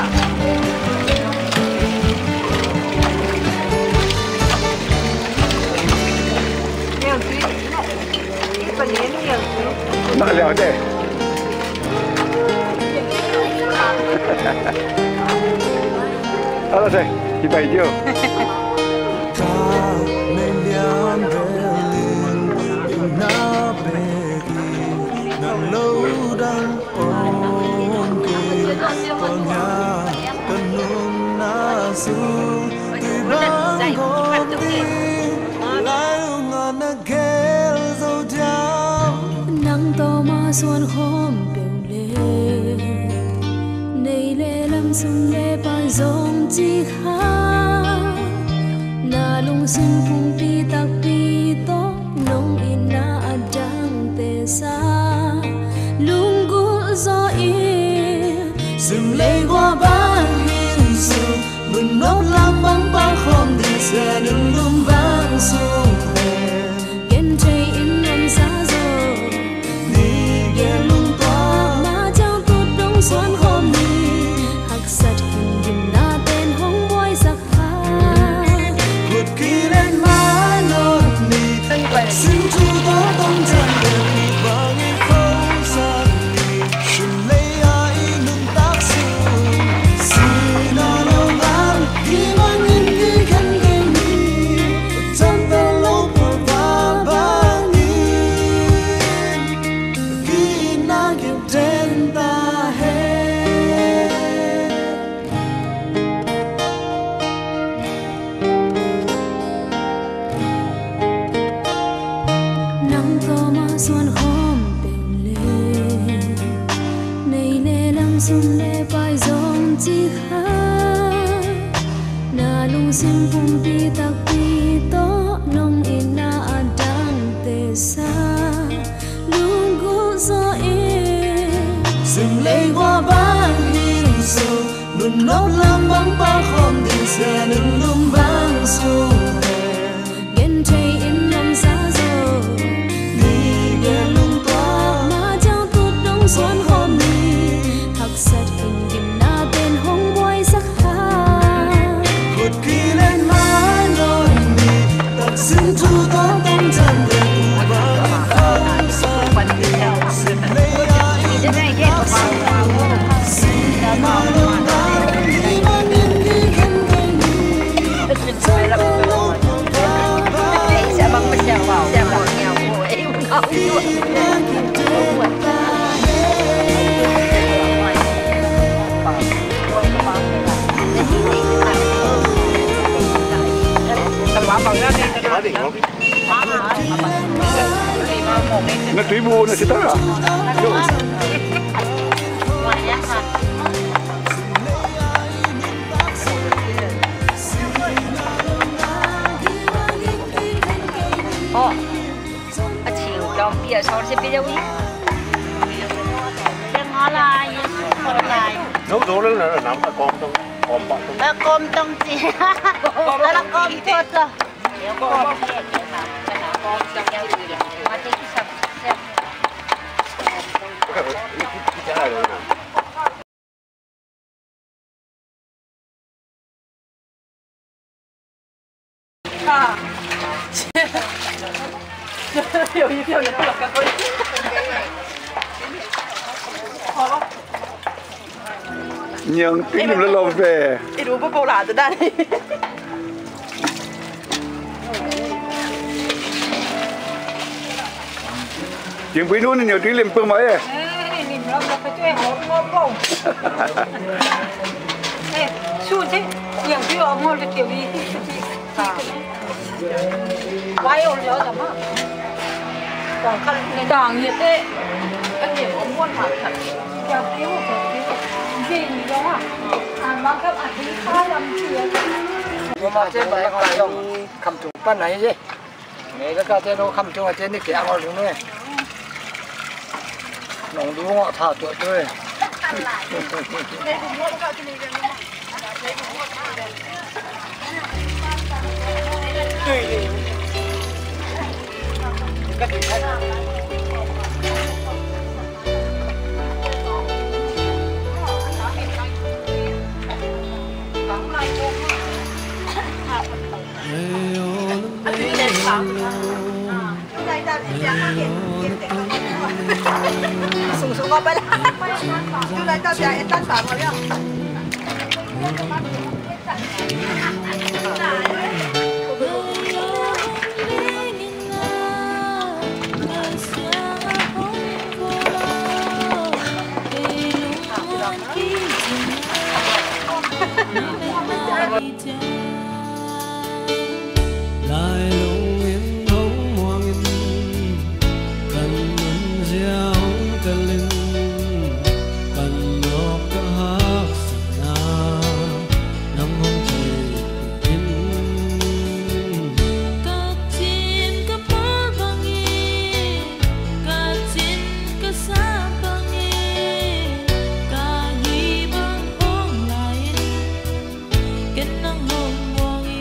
Nhiều tí. Còn nhé nhiều tí. Nói leo đây. Đó đây, chị bày chưa? Nắng to mà xuân hôm biểu lệ này lệ lâm xuân lệ ban dòng chi khá na lung xuân phung pi tắc pi to nông in na adang te sa lung gu gió yên dừng lệ qua ban hiên sương mừng nốt lam băng băng không đi xe đừng lung vang sung về yên trời in ngâm xa rồi đi ghé lung toa mà trao tốt đông xuân hôm đi hắc sạch hình dìm na tên hông boy giặc ha vượt kỳ lên má nốt nì xin chú có tông chân đời và nghe không gian nì xin lấy ai nâng tác sự xin nó lâu lắm khi mà nhìn khi khăn gây nì chân ta lâu qua và ba nghìn khi na kiếm trên ta hết. nắng to mà xuân hôm bèo lệ này lệ lâm xuân lệ bài dòng chi khá na lung xin phung pi tắc pi to nông in na adang te sa lung gu gió yên dừng lấy qua ban hiên sương luôn nốt lam băng băng không đi xe đừng lung vang sung về yên trời in ngâm xa rồi đi ghé lung toa mà trao tốt đông xuân hôm đi hắc sạch hình dìm na tên hông boy giặc ha vượt kỳ lên má nỗi nì tạc xin chú có tông chân đời và không gian nì xin lấy ai nâng tác sự xin nó lâu lắm khi mà lá đỉnh không? Nó tùy bu nó sẽ tới à? Ồ, à chiều trong bia sau sẽ biết đâu đi. Đừng ngó lại, ngó lại. Nấu rố lên là nắm là con trong con bọ trong. Là cơm trong chị. Đó là cơm tốt rồi. Con kia cái nào, cái nào con trong nhau gì là mà thì sắp xem. Cái cái cái này rồi. À. Hiểu ý hiểu được cả tôi. Nhưng tiếng đừng lâu về. Đi đủ bao là từ đây. Chuyện quý núi nhiều tiếng lên phương mấy à? Nhìn nó phải chơi hổ ngon bông. Ê, su chứ, nhiều thứ ông ngon được kiểu đi. Quay ổn nhớ lắm á. Còn khăn này đàng nhiệt đấy. Anh điểm ông ngon mà thật. Giờ cứu một cái gì đó à? À, mang các bạn đi khai làm chuyện. Nhưng mà trên bài họ dùng cầm trùng pan này chứ. Mấy cái cái nó cầm trùng ở trên đi kéo vào đúng rồi. Nông đúng họ thả chuột thôi. Sung sung ngọt vậy. Chú lấy tao chạy tao tạm vào nhá. Lại lung yên hống hoang yên cần muốn gieo cần linh cần ngọc cả hát na năm hôm trời yên các chiến các bát băng yên các chiến các xa băng yên các hi băng hoang lại kết năng hồn hoang yên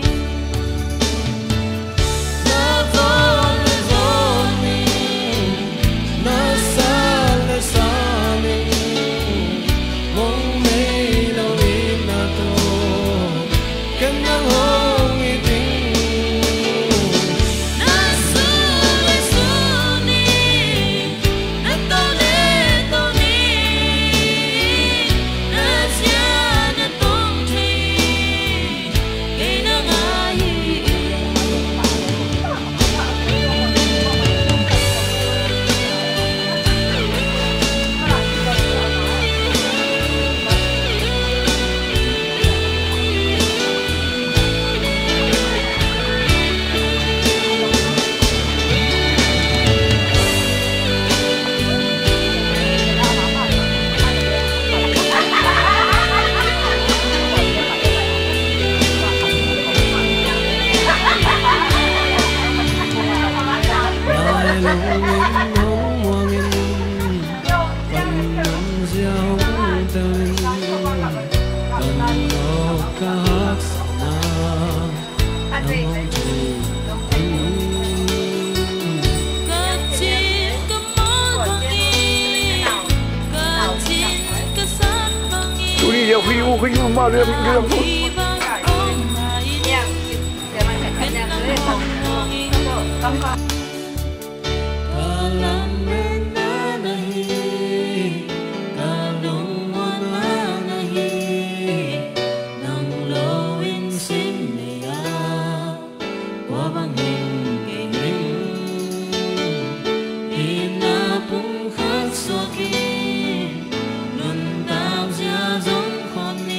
Ui, huy u huy mà riêng riêng thôi.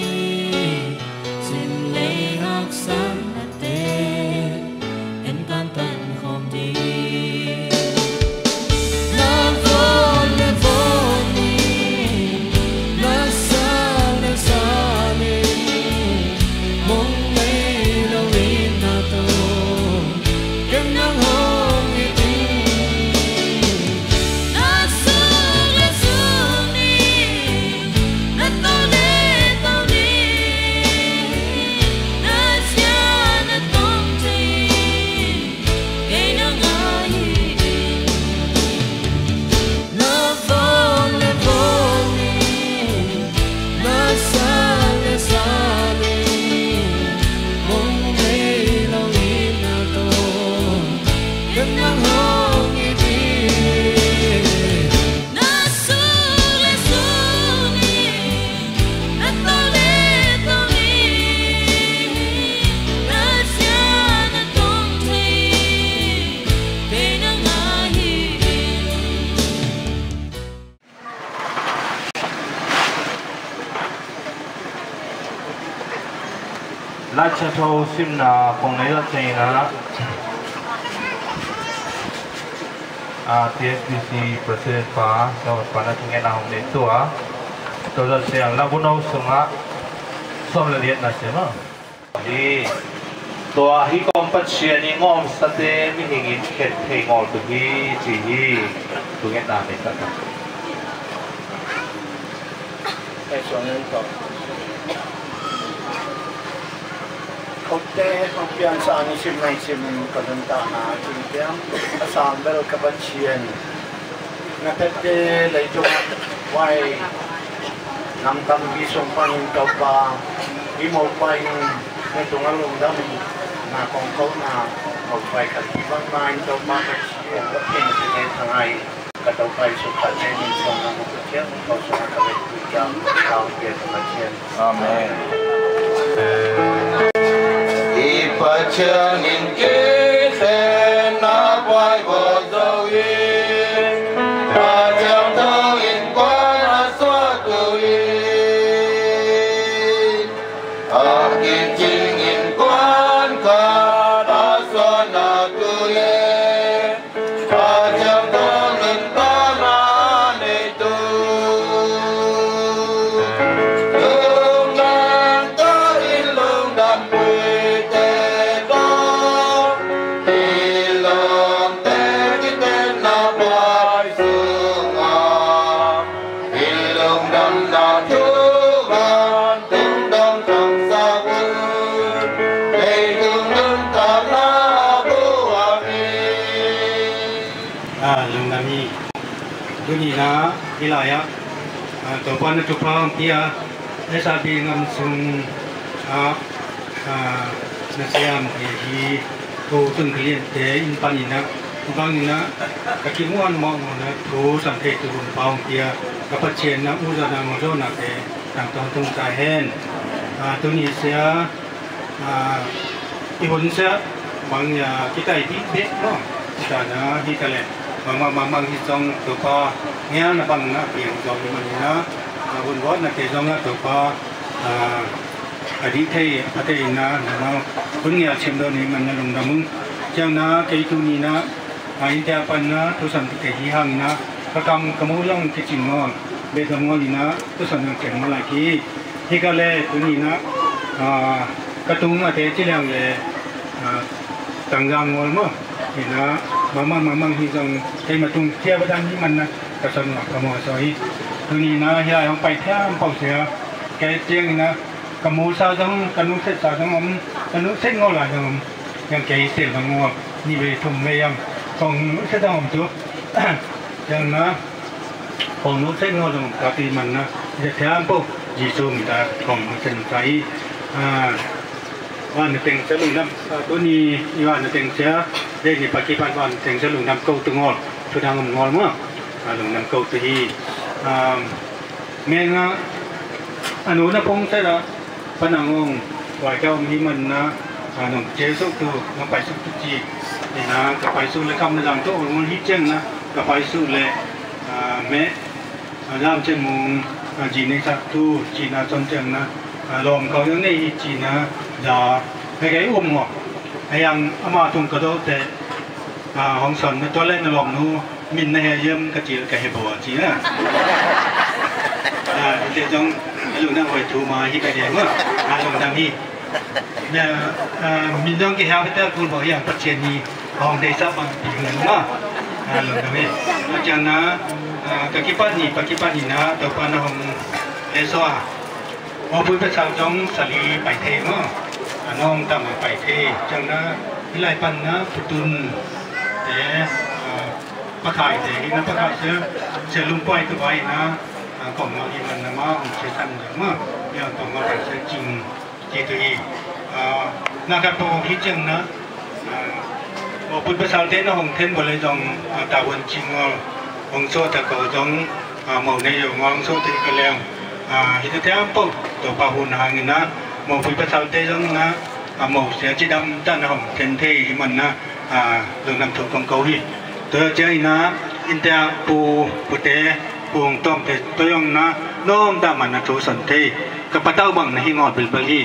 Hãy subscribe cho kênh Ghiền Mì Gõ để không bỏ lỡ 拉车头心那风来了这那啊 T S D C proses pa so pada tinggal na hong itu ah to da siang labunaw sunga som la liat na sema di to hi kompat sia ni ngom sate mi hingin khet thei ngol tu hi chi hi tu nget na me ta ai so nên to Otte kampian sa ani sim nai sim kadanta na kimpiang asam bel kabachian na tete lai jong wai nam kam bi song pan ka ba i mo pai na tung alung dam na kong ko na mo pai ka bang mai to ma ka chian ka pen ke thangai ka to pai su ka ne ni song na mo chian ko so ka ve ku jam ka ke ma chian amen Ipacang ingke sena pai bodau in, pacang tau in quan aswa tu in, akin jing in quan kan aswa na tu in, pacang tau in taman itu. Lung nan ta in lung dan Duni na ilaya to pan to pang pia sabi ngam sung a na siam hi to tung klien te in panina bang na kakimuan mo na to san te tu pang pia kapachien na uza na mo zo na te tang tong tung ta hen duni sia ibon sia bang ya kita ipi be no kita na hi kale mang mang mang hi trong tổ pa nghe là bằng na tiếng trong mình na buồn vót là cái trong na tổ pa ở đi thay ở đây na nó vẫn nghe xem đâu này mình là đồng đồng chẳng na cái tu ni na anh ta pan na tu sản cái hi hang na các cam kamu long cái chuyện ngon bây giờ ngon na tu sản được chuyện mà lại khi khi cái lệ tu ni na cái tung ở đây chỉ là lệ tăng giang ngon mà thì nó mamang mamang hi trong cái mà tung theo cái đàn mình cái sân ngọc cái mỏ sỏi tôi nhìn nó hiện không phải theo không phải cái tiếng nó cái mũ sao trong cái nút xếp sao trong ông cái nút xếp ngô lại trong yang cái xếp vào ngô như vậy thùng mây em còn nút xếp trong ông chú yang nó còn nút xếp ngô trong cái gì mình nó sẽ theo bộ gì số người ta còn chân trái àวันนึงจะลงน้ำตัวนี้อีวันนึงจะได้ในปัจจุบันวันนึงจะลงน้ำเกาตัวงอชุดทางงอมั้งลงน้ำเกาตัวที่เมื่ออนุนับพงศ์ใช่หรอพนังองไหวเจ้ามีมันนะหนุ่มเจ้าสุกตัวน้ำไปสุกตุจีนี่นะกับไปสุกเลยคำในหลังตัวมันฮิตเจงนะกับไปสุกเลยแม่ร่างเจมุงจีนในสักตัวจีนจนเจงนะลมเขาอย่างนี้จีนนะจะให้ไอ้อุ้มหัวไอ้ยังอามาตุงกระโดดแต่ห้องสอนตัวเล่นลมนู้มินในเยี่ยมกระจีกระเห็บหัวจีนะเดี๋ยวจงลุงนั่งไว้ทูมาฮิกระเดียมั้งลุงนั่งฮิเนี่ยมินต้องกี่เฮาพิเตอร์คุณบอกอย่างปัจเจนีห้องได้ซับบังปีเงินมั้งลุงนั่งฮิอาจารย์นะกะกิปันนี่ปะกิปันนี่นะตัวปานห้องเอสวาพอพูดภาษาจงสลีไปเทมั้งน้องตามไปเทจังนะที่ไรปันนะปุตุนแต่ประกายแต่ที่นั่นประกายเสือเสือลุงปล่อยตัวไว้นะกล่องเราอีมันนะมั้งเสือสั้นอย่างมั้งอย่างกล่องเราเป็นเสือจริงจีตัวอีนะครับพอคิดจังนะพอพูดภาษาเทนห้องเทนบริจงตาวันจริงว่าห้องโซ่แต่ก็จงหมอในอยู่ห้องโซ่ติดกันแล้วฮิตเทียมปุ๊บตัวปะหุ่นหางนะหมอคุยภาษาเตยงนะหมอเสียจีดำตั้งห้องเทนเทที่มันนะเรื่องนำถูกของเขาฮิตัวเจ้านะอินเดียปูปูเตปูงต้มเตตัวยงนะน้อมตามันนะถูสันเทกับปะเต้าบังนะฮิงอดเปลเปลี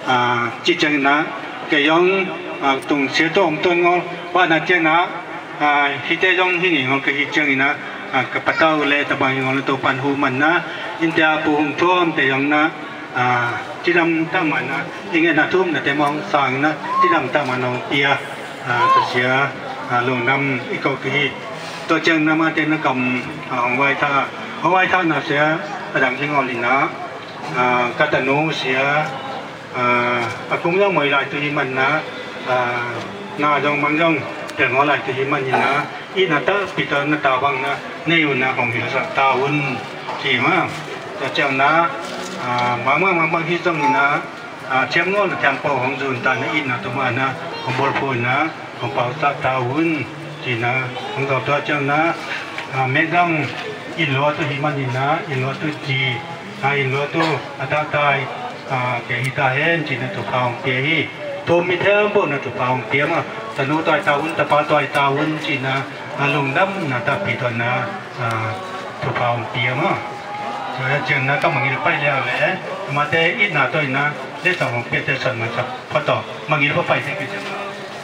จิตจังนะเกยองตรงเสียตัวของตัวงอว่าน่าจะนะฮิตเตยองหิงงอก็ฮิตจังนะกับปัตตาเลยตะบางงอตัวปันหูมันนะอินเดียปูหงท่วมแต่ยองนะจิตดำตั้งมันนะยังไงนะทุ่มนะแต่มองสางนะจิตดำตั้งมันเอาเปียตัวเสียลงน้ำอีกก็คือตัวจังนะมาเต้นกับของไว้ท่าของไว้ท่าน่ะเสียประดังที่งอลินะกัตนูเสียอาคงยังไม่หลายตัวหิมันนะน่าจงบางจงแต่งอหลายตัวหิมันนี่นะอีน่าตาปิดน่าตาบังนะนี่อยู่นะของหินสักตาวุ่นที่มากตัวจังนะบางเมื่อบางบางที่ตรงนี้นะเชื่อมงอหรือแทงปอของจุนตานะอีน่าตัวมานะของบอลพูนนะของเป่าสักตาวุ่นที่นะของตัวตัวจังนะเมื่อต้องอินล้อตัวหิมันนี่นะอินล้อตัวจีอินล้อตัวอัตตายเกี่ยฮิตาเห็นจีนตัวพาวเกี่ยฮิตัวมิเทอร์บุนตัวพาวเกี่ยมาตนุตัวตาวุ้นตาปาตัวตาวุ้นจีนะลุงดำนาตาปีตัวนะตัวพาวเกี่ยมาเจ้านะก็มังอินไปแล้วแหละมาแต่อีน่าตัวนะเรื่องของเพื่อนสันมันจะพอต่อมังอินพอไปเสร็จแล้ว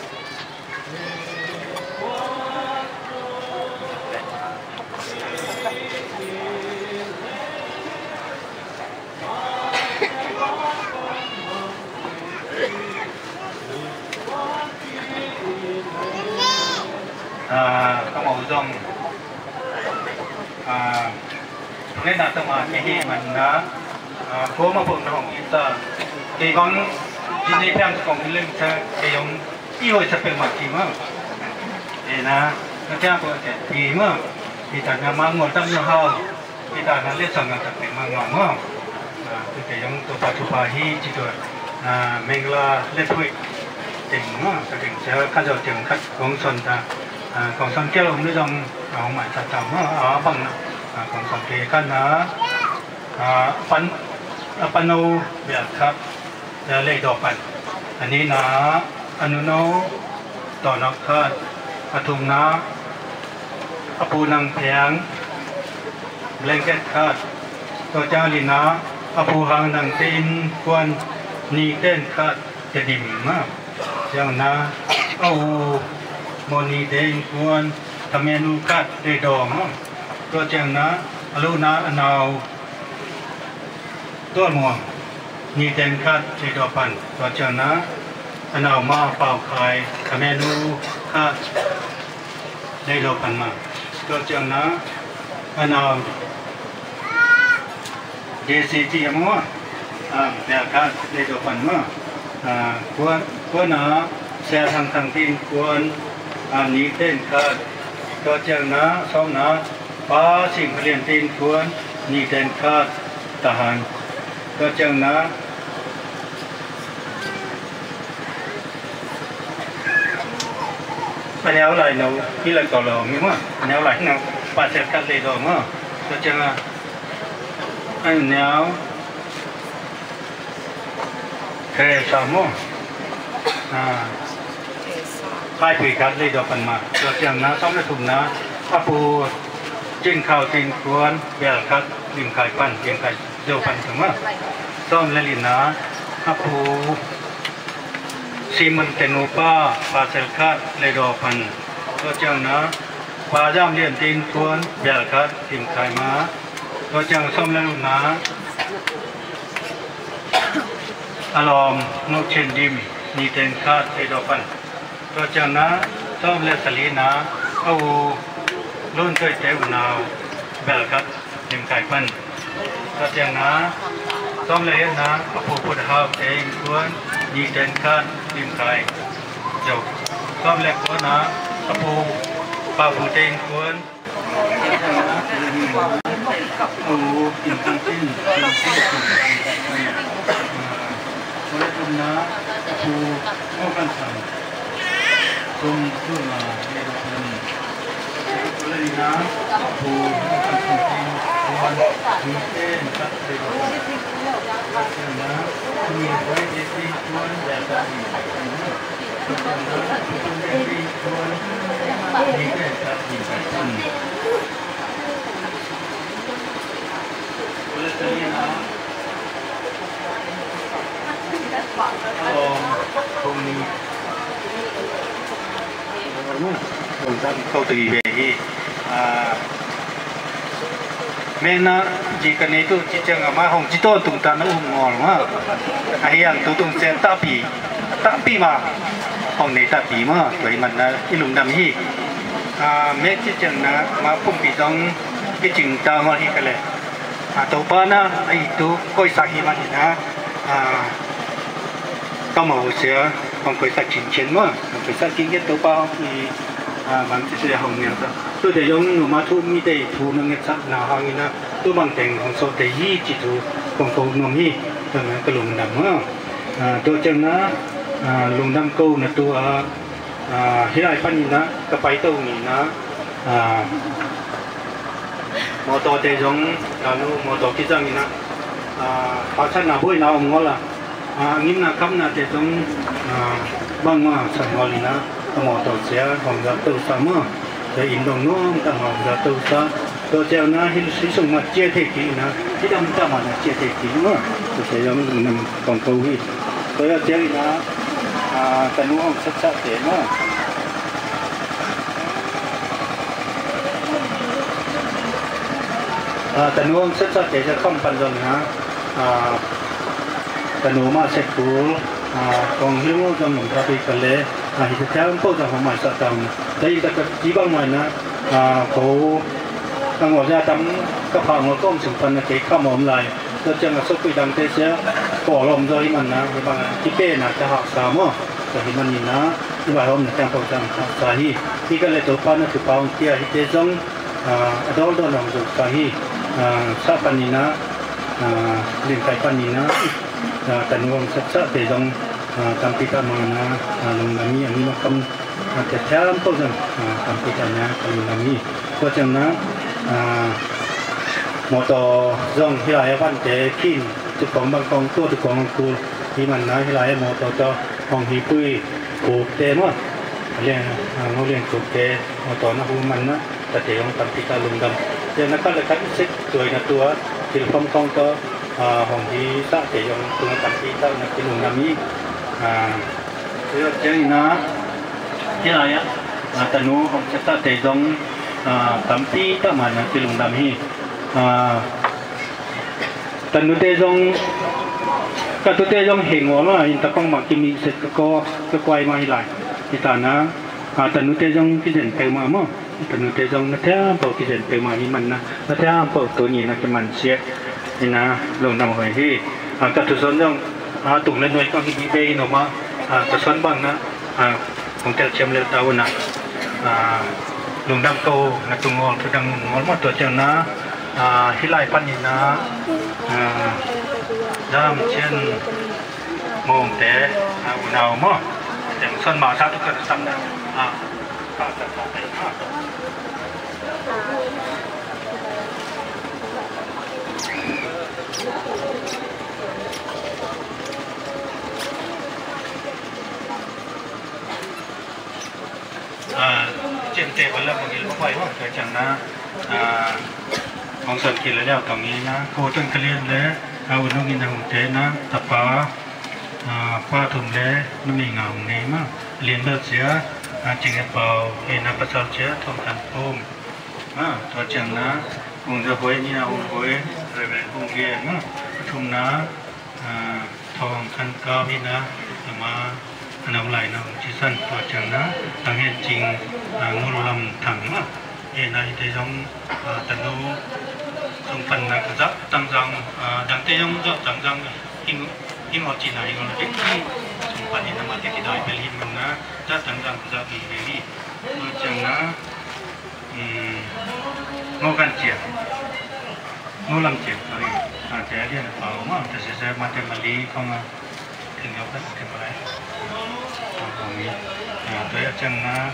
ก็มองจงเล่นนักสมาธิมันนะพวกมาพูดของอิสระที่ก่อนที่ในแผนของเรื่องจะเกี่ยงอีโอจะเป็นมากี่มั้งเอ็นะก็จะพูดแต่ปีมั้งที่ตอนนั้นมังงตั้งยี่ห้อที่ตอนนั้นเล่นสังกัดจะเป็นมังงมั้งคือเกี่ยงตัวปัจจุบันที่จิตตัวเมงลาเล่นคุยถึงมั้งถึงจะขั้นจะถึงขั้นของส่วนต่างของสังเกตเราไม่ต้องเอาหมายจัดจำว่าเอาบังนะของสังเกตกันนะปันปันโนแบบครับแล้วเลยต่อไปอันนี้นะอนุโนต่อนักขัดอทุมนะอปูนังเพียงเบลงเกตขัดตัวเจ้าลีนะอปูหางนังตีนควนนีเต้นขัดจะดิ่มมากอย่างนะเอาโมนีเดงควรทำเมนูกัดเดดอมตัวเจ้านะลูนะอนาวตัวมัวนีเดงกัดเดดอปันตัวเจ้านะอนาวมาเป่าไข่ทำเมนูกัดเดดอปันมาตัวเจ้านะอนาวเดซีจีมัวอ่าเดกัดเดดอปันมาอ่าควรควรนะเสียทางทางที่ควรอันนี้เต้นขาดก็เจ้านะสองนะป้าสิ่งเปลี่ยนตีนควรนี่เต้นขาดทหารก็เจ้านะอันนี้อะไรเนาะที่เราต่อรองนี่มั้งอันนี้อะไรเนาะป้าเสร็จกันเลยดอกมั้งก็เจ้าอันนี้เทสามั้งอ่าไปคุยกันเลยดอกปันมาตัวเจ้านะซ้อมและถุงนะถ้าปูจิ้งข่าวจิ้งควนเบลคัดลิมไข่ปั้นเลียงไข่เดียวปันถึงว่าซ้อมและลินนะถ้าปูซีมันเตนูป้าปลาเซลคัดเลยดอกปันตัวเจ้านะปลาย่ำเลี้ยงจิ้งควนเบลคัดลิมไข่มาตัวเจ้าซ้อมและลุนนะอารมณ์นกเชนดิมนีเตนคัดเลยดอกปันตัวเจ้านะซ้อมและสลีนะเอาลุ่นเคยเจ้านาวเบลครับยิมไก่ปั้นตัวเจ้านะซ้อมและเอ็นนะเอาผู้พุทธหาเองควรยีเดนคัดยิมไก่เจ้าซ้อมและควรนะเอาผู้ป่าผู้เองควรเอายิมตั้งชิ้นยิมชิ้นคนละคนนะผู้เอากันสั่งส่งขึ้นมาในรถนั้นเลยนะผู้ทำสิ่งที่ควรมีเต้นกับในรถนั้นนะมีไว้ที่ควรแบบนี้นะที่ควรมีเต้นกับสิ่งที่ควรเลยนะ luôn lùng đâm câu tùy về hi men na chỉ cần này tu chỉ chẳng mà hồng chỉ to tung ta nó hùng ngon mà hay ăn tu tung sen ta bì ta bì mà hồng này ta bì mà vậy mình là cái lùng đâm hi mấy chỉ chẳng là mà không bị trong cái chừng ta ngon hi cái này tàu ba na ai tu coi sạc hi mà thì na có màu sẽ còn coi sạc chỉnh chén mà coi sạc kinh cái tàu ba thì bằng cái hồng này tôi để dùng mà thu mi để thu nó nghe chắc nào hàng na tôi bằng tiền hồng số để gì chỉ thu còn phụ nó mi rồi cái lùng đâm á tôi chẳng na lùng đâm câu là tôi hiện tại phần na cái bài tàu này na mô tô để dùng là nó mô tô cái dạng này na họ chắc là buổi nào ông nói là nghìn là cắm là để dùng bằng mà sản phẩm này na mô tô sẽ hồng ra tàu sao mà để in đồng nó ta hồng ra tàu sao tôi treo na khi sử dụng mặt chia thể kỹ na khi đâm ta mà chia thể kỹ mà tôi sẽ dùng mình làm còn câu gì tôi là treo na cái nó hồng sắc sắc thế mà cái nó hồng sắc sắc thế sẽ không phần rồi ha cái nó mà sẽ cool còn hiểu trong mình ta bị cái lệ thì theo câu rằng họ mãi sợ rằng đây là cái chỉ bằng ngoài na cổ đang ngồi ra tắm các phòng nó có một phần là cái không ổn lại tôi chẳng là số quy đăng thế sẽ bỏ lòng rồi mình là cái bằng cái bê là cho họ sao mà thì mình nhìn nó như vậy hôm là trang phục rằng sao hi khi cái lệ tổ quan nó thực bao kia thì thế giống ở đó đó là một sao hi sao phần nhìn nó liên cái phần nhìn nó tận nguồn sắc sắc để giống tam pita mana lùng nami ani makam ke theo câu rằng tam pita nha lùng nami có chừng nó một tổ dòng khi lại văn chế kim từ con bằng con tua từ con cu khi mình nói khi lại một tổ cho hồng hi pui cụ tê mà liền nó liền cụ tê một tổ nó hung mình áแต่เดี๋ยวtam pita lùng đâm thì nó có là cách xích tuổi là tua thì không không có hồng hi sa thì dùng tua tam pita là cái lùng nami thì cái nó cái này á tận nó không chắc ta để giống tắm pi ta mà nó chỉ lùng đam hi tận nó để giống cái tôi để giống hình ngõ mà hiện ta không mặc kim sẽ có cái quay mà lại thì ta nó tận nó để giống cái diện cây mà mà tận nó để giống nó theo bảo cái diện cây mà như mình nó theo bảo tôi nhìn là cái mình sẽ thì nó lùng đam hồi hi cái tôi nói rằng tụng lên nuôi con cái gì đây nó mà cái xoắn bằng nó không thể xem lên tàu nè lùng đâm câu là tụng ngon tôi đang ngon một tuổi chẳng nó khi lại pan nhìn nó dám trên mồm té nào mà chẳng xoắn màu sao tôi cần xăm nè trên tệ vẫn là một cái lúc vậy mà cái chẳng là mong sợt kia là đeo tổng ý na cô tuân cái liên lẽ ao nó nghìn đồng thế na tập phá phá thùng lẽ nó mình ngào này mà liên đợt xía chỉnh cái bầu thì nó bắt đầu xía thùng thành phôm à thôi chẳng là cùng giờ với như nào với rồi về cùng kia mà thùng nó thòng khăn cao đi na mà nằm lại nó chỉ sân và chẳng nó thằng hiện trình ngô làm thẳng mà hiện nay thì giống tận đâu trong phần là rất tăng dòng đáng tiếc giống rất tăng dòng in in họ chỉ này còn là cái cái trong phần thì nó mà cái cái đời về hình mình nó rất tăng dòng rất bị về đi chẳng nó ngô gan chè ngô làm chè rồi à chè đi là bảo mà thì sẽ sẽ mang thêm mà đi không thì nó rất thêm vào đấy tôi chẳng là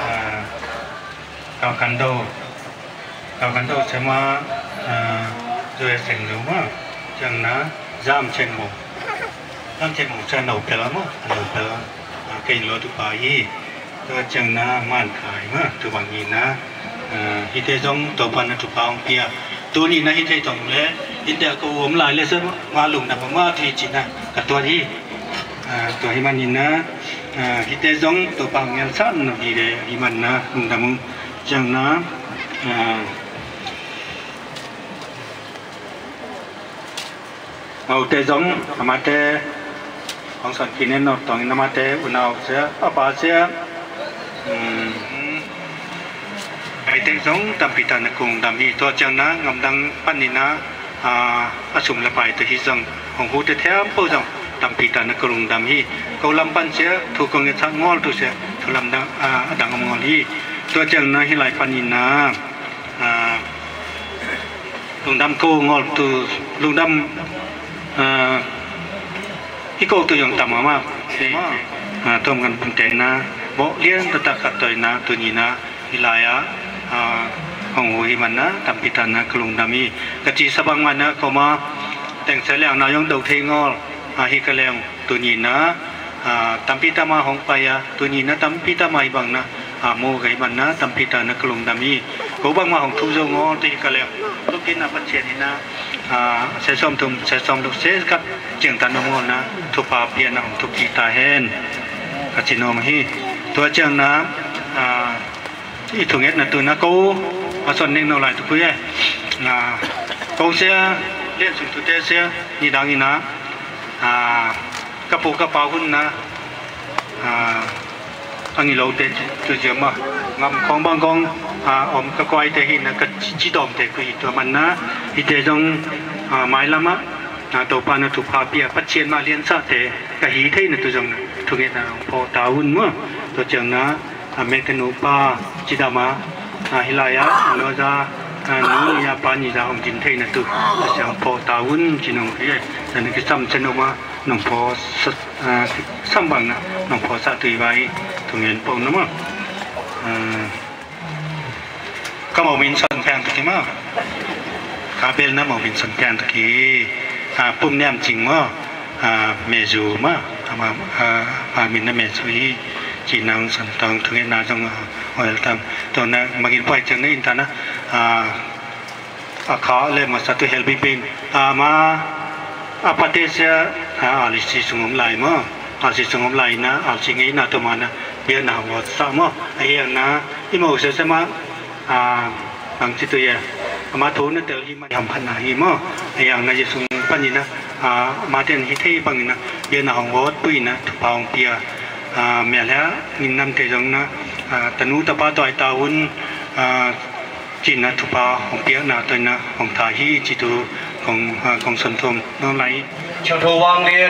cao cán đầu cao cán đầu sẽ mà rồi thành đúng mà chẳng là giam trên mồm giam trên mồm sẽ nấu cái lắm mà nấu cái cây lúa tụi bà gì tôi chẳng là màn khải mà tụi bà nhìn là hít thế giống tụi bà là tụi bà ông kia tôi nhìn là hít thế tổng lẽ hít thế cô ốm lại lên sớm mà lùng nằm mà thì chỉ là cả tuần đi tuần mà nhìn là ฮิตเตจงตัวปังยันสั้นดีเลยที่มันนะลุงดำมึงจังนะเอาเตจงมาเตของสันกินเนี่ยนอตองนามาเตอุณาเสียอาบาเสียไอเตจงตามพิธานกุงดำฮีตัวจังนะงำดังปันนินะอาสุมละไปตัวฮิจังของหูเตแท้ปูจังตามพิธานกุงดำฮีเขาลำปันเสียถูกกงเงชักงอลตัวเสียถูกลำดังดังงอลฮีตัวจังนะฮิไลปันนินะลุงดำกูงอลตัวลุงดำฮิโก้ตัวอย่างต่ำมากๆตัวกันเป็นแต่นะบอกเลี้ยงตัวตะกัดตัวนะตัวนี้นะฮิไลอะของหูฮิมันนะตามพิธานนะกลุ่มดามีกะจีสบังมันนะเขามาแต่งเสลียงนายองดาวเทงอลฮิกะเลียงตัวนี้นะตามพิธามาของไปอะตัวนี้นะตามพิธามาฮิบังนะโมกฮิมันนะตามพิธานนะกลุ่มดามีเขาบังมาของทุจงอตัวฮิกะเลียงลูกที่นับปัจเจนี่นะเสสมทุมเสสมลูกเสสกับเจียงตันนโมนะทุปาเปียนะของทุกีตาเฮนกัจจิโนมฮีตัวเจียงนะที่ถุงเอ็ดนะตัวนะกูมาส่วนหนึ่งเราหลายทุกผู้ใหญ่กูเสียเลี้ยงสุดทุเตเสียนี่ดังนี่นะกระปุกกระเป๋าหุ่นนะอันนี้เราเตะตัวเจียมางำของบางกองอมกระกวยเตะหินนะก็จีดอมเตะกุยตัวมันนะอีเตะจงไม้ละมะตัวปานะถูกพาเปียปัจเจียนมาเลี้ยงซาเตะกะหีเทนะตัวจงทุกอย่างนะพอตาหุ่นมั้งตัวเจียงนะเมตนูปาจิดามาฮิลายะโนซานูยาปานิจาองจินเทนะตัวเสียงพอตาหุ่นจินองเอ๋แต่นี่ก็ซ้ำเชนอมาน้องพอซ้ำบังนะน้องพอสะตุยไว้ทุกอย่างปนนะมั้งก็มองมินสันแพงตะกี้มั้งคาเบลนะมองมินสันแพงตะกี้ปุ่มแนมจริงมั้งเมจูมั้งมาอามินนะเมจูฮีจีนังสันตังถึงนาจังหอยทำตัวนั้นมากินไปจังนี่อินทานะอาขาเลยมาสัตว์เฮลบิปินมาอาปฏิเสธอาลิสิสงมไหลมั้งอาลิสิสงมไหลนะอาลิสิงี้นะตัวมันนะเบียร์หนาววัดสามมั้งไอ้ยังนะที่มาอุตส่าห์มาบางทีตัวเองมาทุนนั่นเดี๋ยวที่มาทำพันนาฮีมั้งไอ้ยังนะจะส่งปัญญานะมาเดินฮิตให้บางนะเบียร์หนาววัดปุยนะทุกปองเบียร์เมื่อแล้วนินนำเตจงนะตนุตปาต่อยตาวุนจีนนะทุปาของเปียนาตัวนะของทาฮีจิตุของของสันทมน้องไหลเชียวทวางเรียน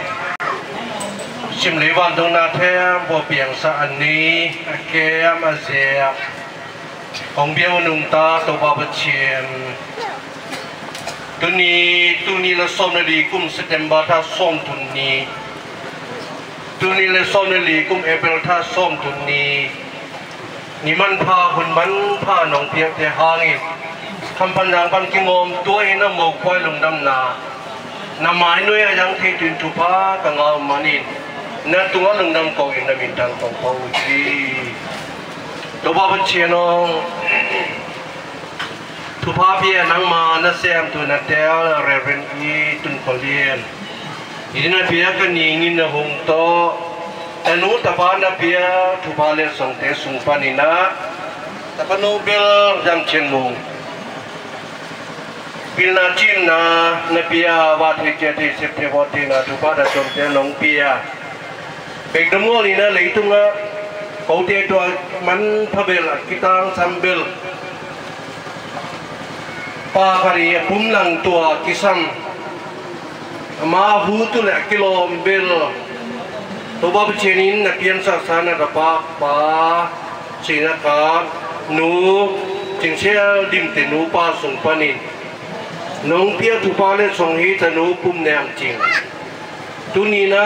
ชิมลิวันตรงนาเทียมบ่เปียงสะอันนี้เกมอาเซียของเบียวนุ่งตาตัวบาปเชียนตัวนี้ตัวนี้ละส้มนาดีกุมสเตมบาท่าส้มตัวนี้ตัวนี้ละส้มนาดีกุมเอเปลท่าส้มตัวนี้นี่มันพาคนมันพาหนองเปียกแต่หางอีกคำพันยังพันกิงอมตัวเองน้ำหมกควายลงดำนาน้ำไม้นุ่ยยังเทตุนทุพากังเอามานินนั่นตัวลงดำกองอินดามินตังของพาวุชีตัวบ้าบัญชีน้องทุพาเพียนังมาณเสียมตัวนัดเดียวเรเวนอีตุนพลียนอีนั่นเพียกันยิงินหงโตแต่นู้ตะพานับเพียทุพาเลสงเตสุงปานินะแต่ปนูเบลยังเชนมุงพิลนาจินนะนเปียวาดเจติสิบเทวตินะทุพาดจงเตนงเปียเบกดมอลีนะเลยตุงะเขาเตตัวมันพเบลกิตังซัมเบลปาคารีปุ่มหลังตัวกิซัมมาหูตุเล็กกิโลเบลตัวบ้าเชนินนักเรียนศาสนาระบาปาชีนักการนูจึงเชื่อดิมเตนูปาส่งปานินน้องเพียทุปาเลส่งฮีตนูปุ่มแนมจริงตุนีนะ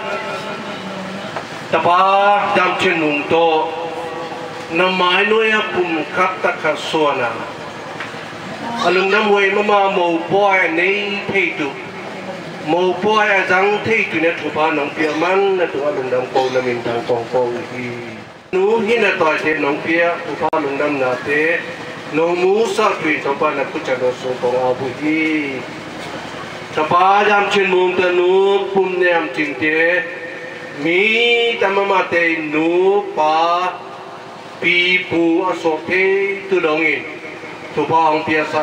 ตบาดำเชนุงโตน้ำไม้น้อยปุ่มคับตะขัดส่วนอ่ะอารมณ์น้ำเวมามาโมบอยในเทตุโมบอยจังเทตุเนี่ยทุพาน้องเปียมันนะตัวอารมณ์น้ำโกน้ำมินทางกองโกอีนูหินะต่อยเทน้องเปียทุพาลงน้ำนาเตน้องมูสักวีทุพานักกุจันโดสุกองอาบุฮีตบาดำเชนุงตนูปุ่มเนี่ยจริงเต mi tamamate nu pa pi pu asope tu dongin tu pa ang piasa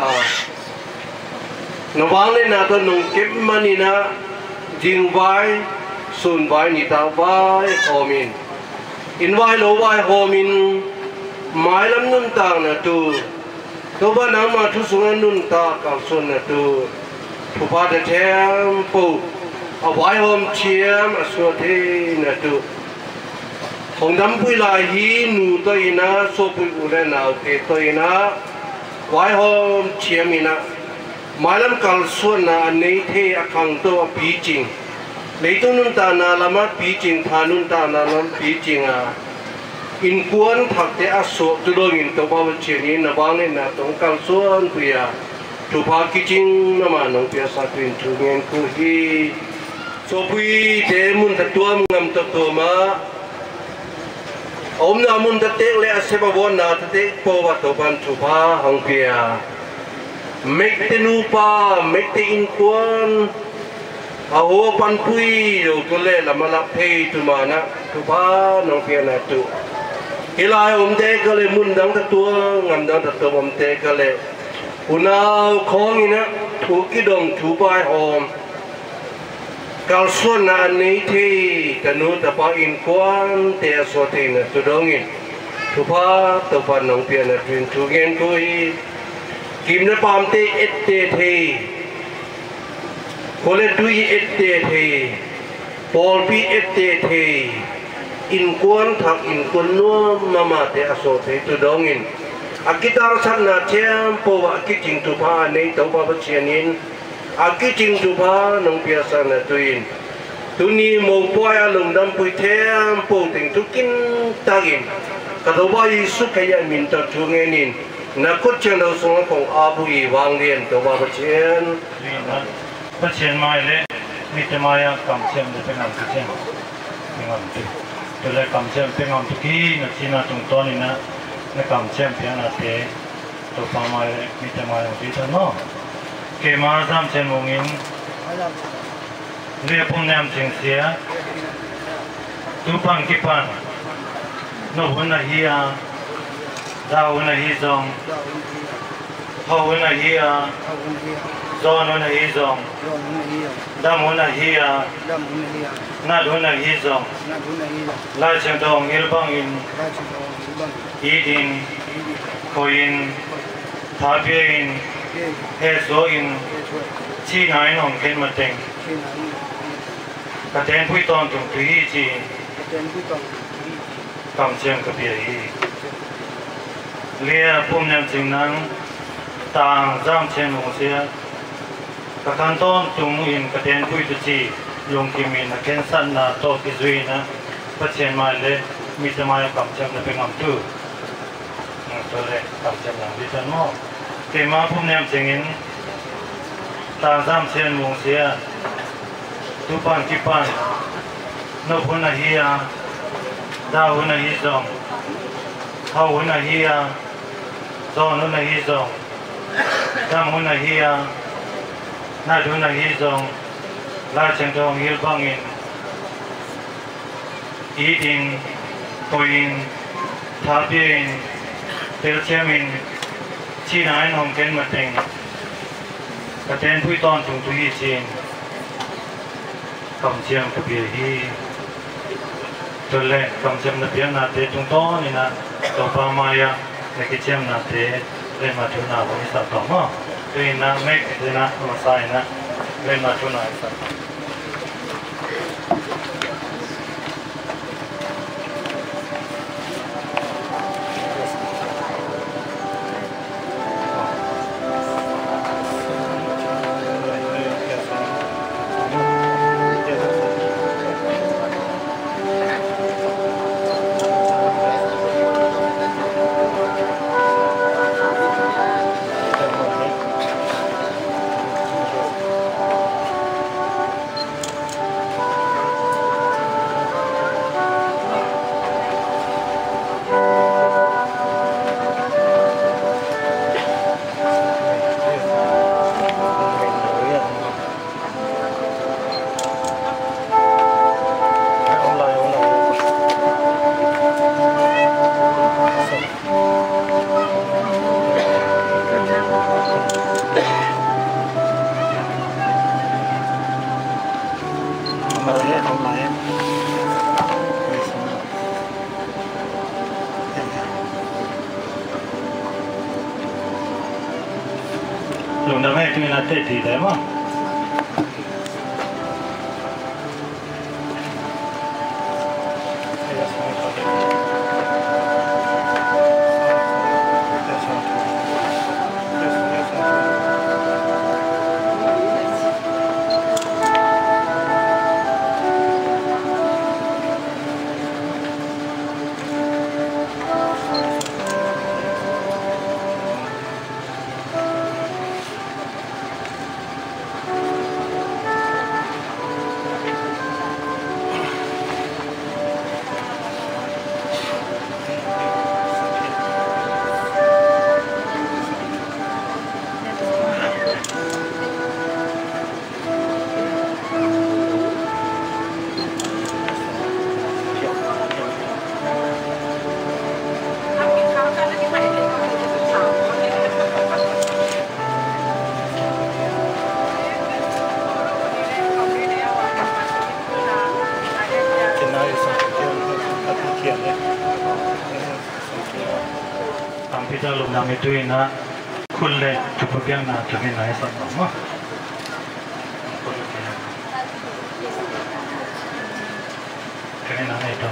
nawang le na to nung kep manina jing vai sun vai ni ta vai homin in vai lo vai homin mai lam nun tang na tu to ba na ma thu sungan nun ta ka sun na tu tu pa de tempo a vai hom chiam a so the na tu hong dam pui la hi nu to ina so pui u le na ke to ina vai hom chiam ina mai lam kal sun na nei the a khang to pi jing lấy tôi nun ta na lama pi jing tha nun ta na lam pi jing a in kuan thak te a so tu do in to ba che ni na ba ne na tong kal suan pu ya tu pa ki jing na ma nong pia sa twin tu ngen ku hi so pui te mun ta tuam ngam to to ma om na mun ta te le a se ba bon na ta te po ba to ban tu pa hong pia mek te nu pa mek te in kuan aho pan pui do to le la mala pei tu mana tu pa nong pia na tu hilai om te ka le mun dang ta tua ngam dang ta to om te ka le unau khong ina thu ki dong thu bai hom kal suan na nei thi ta nu ta pa in kwan te so te na tu dong in tu pa to pa nong pia na twin tu gen kui kim na pam te et te the Kole dui ette the, Paul pi ette the, in kuan thak in kuan nuo mama te aso te tu dongin. Akitar san na tiam po wa kiting tu pa nei tau pa chianin, akiting tu pa nong piasa na tuin. Tu ni mo poi alung dam pui tiam po ting tu kin tagin. Kado ba Yesu kaya min ta tu ngenin. Na kut chen do song kong abu i wang lien to ba chian. Bất chiến mai lệ, mi te mai cầm xem để bên làm cái xem, bên làm cái, tôi lại cầm xem bên làm cái kia, nó chỉ là trong to này nè, nó cầm xem phía nào thế, tôi phá mai lệ, mi te mai làm cái đó nó, cái mà làm xem mông in, lệ phong nam chính xía, tu pang ki pan, nó vẫn là hi à, đào vẫn là hi dòng, hậu vẫn là hi à. Zon hona hi zong, dam hona hi a, nad hona hi zong, lai chang dong il bang in, idin, koin, thabie in, he so in, chi nai nong ken mateng, katen pui ton tung tu hi chi, kam chem kapia hi, lia pum nem ching nang, tang zam chen mong sia. Các khán tôn chúng in các tên vui tự chi dùng kim in là khen sẵn là tổ kỳ duy na phát triển mai lệ mi sẽ mai cảm chậm là phải ngắm tư tôi lệ cảm chậm là đi chân mô kể mà phung nêm chừng in ta giam chen mong xia tu pan ki pan nô hôn là hi à đau hôn là hi dòng hậu hôn là hi à giòn hôn là hi dòng đam hôn là hi à na du na hi zong la chang dong hil bang in eating koin thabin tel chemin chi nai hom ken mateng ka ten pui ton tung tu hi chin kam chiam ka bi hi to le kam chiam na pian na te tung to ni na to pa maya ne ki chiam na te le ma thu na bo ni sa to ma Tuy na make thì na mà sai na lên mà chỗ này sao mà hết không lại lúc nào mẹ tôi là tết thì đấy mà kita lum nam itu ina kulle cukup yang na cukup naik sama. Kena naik itu.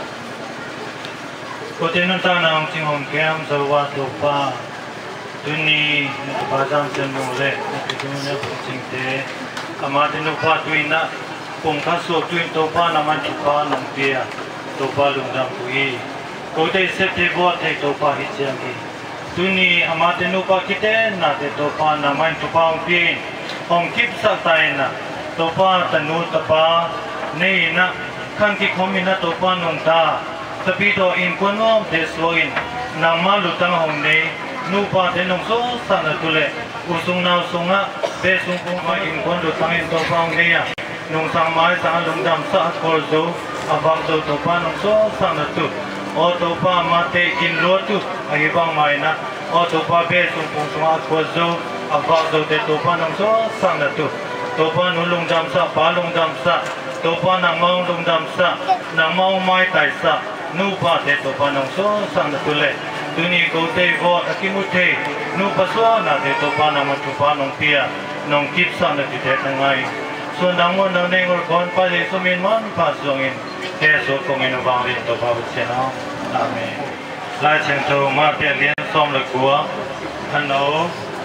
Kote nunta na ang tingong kem sawa tupa tuni bazam semule natujuna kucingte amati nupa tuina pungkaso tuin tupa naman tupa nampia tupa lungdam kui. Kote septe buat te tupa hiciangi. Tuni amate nupa kite na te topa na main topa umpin om kip saktai na topa tanu tapa nei na kan ki khomi na topa nongta tapi do in kono desloin na malu tang hong nei nupa te nong so sana tule usung na usunga be sung pung ma in kono tang in topa nei ya nong sang mai sang lung dam sa korzo abang do topa nong so sana tu o topa mate in lotu ayibang mai na o topa be sung pung sung korzo abang do te topa nong so sana tu topa nulung dam sa palung dam sa topa nang mau lung dam sa nang mau mai tai sa nupa te topa nong so sana tu le tuni ko te vo akimute nupa so na te topa nang matupa nong pia nong kip sana ti te ngai so nang mo nang nei ngor kon pa le so min man pa songin te so kong ino bang rin topa bu chena amen lai chen to ma te lien som le kwa ano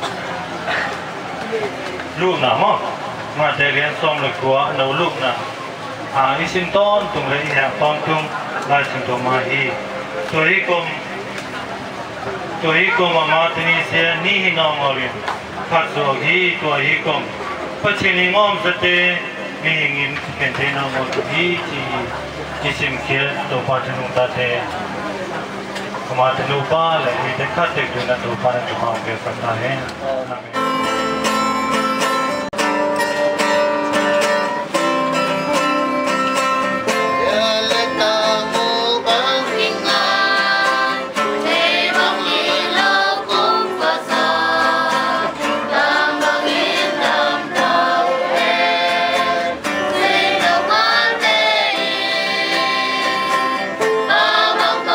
lu na mo ma te lien som le kwa ano lu na à isin ton tung le ha ton tung lai chen to ma hi to hi kom to hi kom ma te ni se ni hi na ngolin phat so hi to hi kom pachini ngom se te ni ngin ken te na mo hi chi chi sim khe to pa thanu ta te kama thanu pa le hi te khat te tu na to pa na to pa ke sakta hai amen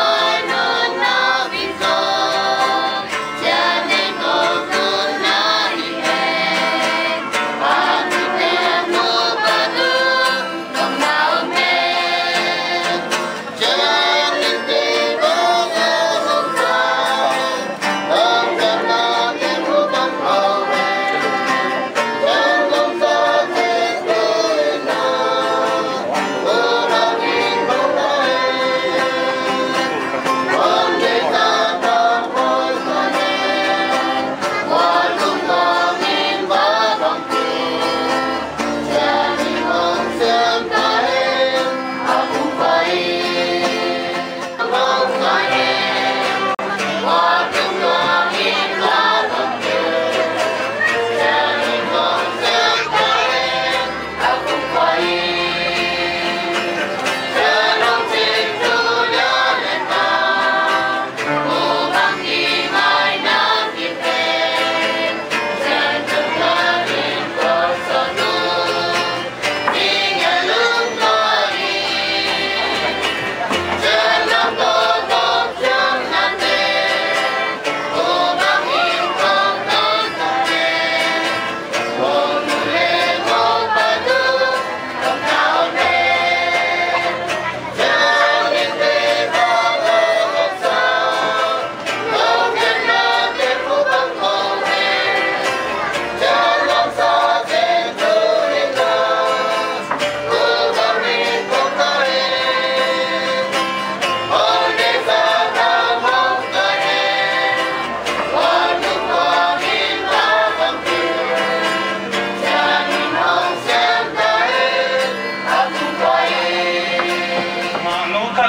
Hãy subscribe cho kênh Ghiền Mì Gõ để không bỏ lỡ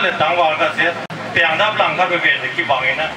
le tangwal ka se piang dap lang ka be be le ki bangin na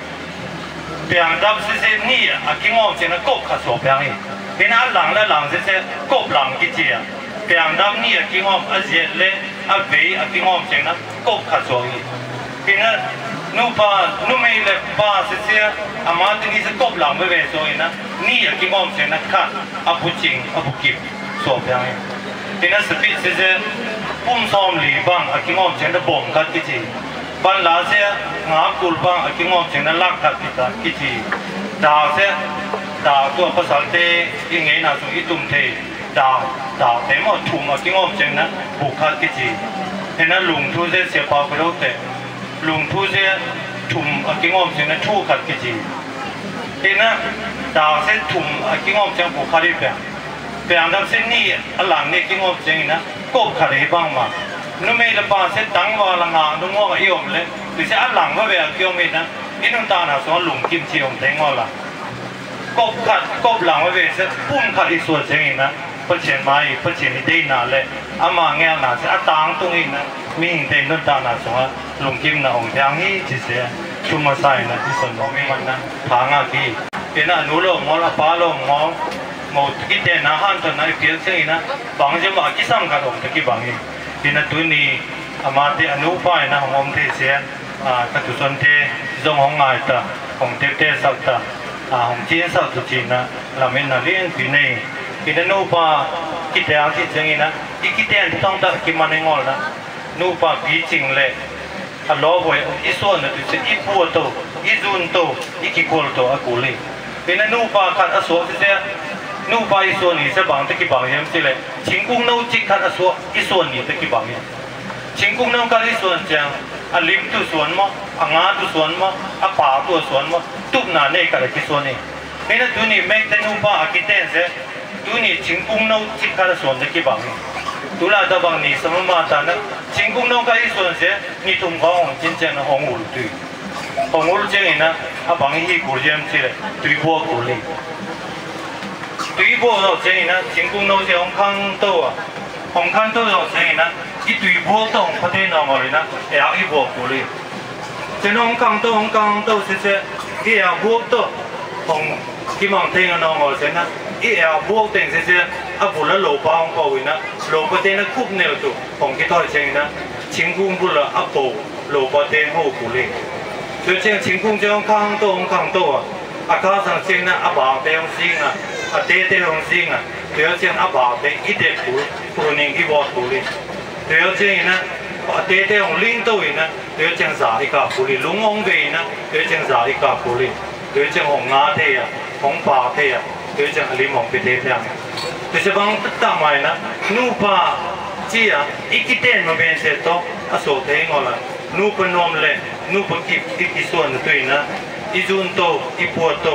piang dap se se ni a kingom chen na kop kha so piang hi ina lang la lang se se kop lang ki chi ya piang dap ni a kingom a je le a ve a kingom chen na kop kha so hi ina nu pa nu me le pa se se a ma ti ni se kop lang be be so ina ni a kingom chen na kha a bu ching a bu kip so piang hi ina se pi se se pum som li bang a kingom chen na bom ka ki chi ban la se nga kul bang a kingom chen na lak ka ki ta ki chi da se daตัวภาษาเตยังไงนะส่วนอีตุ่มเทดาดาแต่หมดถุงอ่ะกิงอมเจงนะบุคคลกิจเห็นนะลุงทุเรศเสียปากไปแล้วแต่ลุงทุเรศถุงอ่ะกิงอมเจงนะชูขัดกิจเห็นนะดาเส้นถุงอ่ะกิงอมเจงบุคคลได้แบบแบบนั้นเส้นนี้อันหลังนี่กิงอมเจงนะกบขัดได้บ้างมานุ่มไม่ละป่าเส้นตั้งว่าละงานุ่มว่ากับอีอมเลยหรือเส้นอันหลังว่าแบบเกี่ยวมิดนะอีนุ่มตาหนาส่วนลุงกิมชีอมเทงว่าละกบขัดกบหลังไว้เวสปุ่มขัดอีส่วนเชิงนะเพื่อเชียนมาอีเพื่อเชียนนี่ได้นาเลยอามาเงี้ยนาเสียตางตรงนี้นะมีหิ่งเต็มนุ่นตาหนาสงะลุงกิมนะองค์แทงนี้จีเสียชุมมาใส่นะที่ส่วนของมันนะผางอากีเป็นอนุโลมมอลฟ้าโลมมองหมดกิเตนะฮันตัวนั้นเพียงเชิงนะบางจังหวะกิซ้ำกันองค์ตะกี้บางอีเป็นอตุนีอามาเตอนุป้ายนะขององค์เทเสียอ่ากระตุส่วนเทจงของไงตาของเทเตสักตาอ่าของจีนสาวตุจีนนะเราไม่น่าเลี้ยงปีนี้ปีนั้นนูปาคิดแต่อาทิตย์ยังไงนะอีคิดแต่ที่ต้องตัดกิมันให้งอลนะนูปาปีจริงเลยฮัลโหลบ่อยอีส่วนนั้นตัวอีปัวโตอีจุนโตอีกิโกลโตอากูเลยปีนั้นนูปาขัดอสวะที่เสียนูปาอีส่วนนี้จะบางตะกี้บางยังสิเลยชิงกุ้งนูจิขัดอสวะอีส่วนนี้ตะกี้บางยังชิงกุ้งนูขัดอีส่วนจังอาลิมตัวส่วนมั้งอ่างาตัวส่วนมั้งอ่ะป่าตัวส่วนมั้งทุกนาเนี่ยกันเลยที่ส่วนนี้เห็นตัวนี้แม้แต่นูปาอากิเตนเสตัวนี้ชิงกุ้งนูจิขัดส่วนตะกี้บางตัวละตะบางนี้สมมาตานะชิงกุ้งนูขัดอีส่วนเสนี่ทุ่งของจริงจังนะหงอุลตุยหงอุลเจงนะอ่ะบางทีกูเจมสิเลยตุยบัวกูเลยตุยบัวเราเจงนะชิงกุ้งนูเจงข้างตัวของข้างตัวเราเจงนะอีตุยบัวต้องพัฒนามาเลยนะเอออีบัวกูเลยเจ้าของข้างตัวของข้างตัวเสียอีเออบัวตัวของที่มองเทงน้องเราเสียนะอีเออบัวเต็งเสียอ่ะบุญละโลป้องเขาวินะโลป้เต็งนะคุบเนื้อตัวของที่ต่อยเชงนะชิงกุ้งบุญละอ่ะโบโลป้เต็งหัวกูเลย所以这情况就讲康多康多啊，啊加上这呢阿爸这样先啊，啊爹这样先啊，就要这阿爸这一点苦苦年去挖苦哩，就要这呢，啊爹这样领导人呢，就要这啥一个苦哩，龙王辈呢，就要这啥一个苦哩，就要这红牙体啊，红白体啊，就要这林王辈体这样，就是帮当埋呢，努把这啊，一几点那边些多，啊所听我了。นูปนอมเลยนูปกิบกิกิส่วนตัวนะอีจุนโตอีปัวโต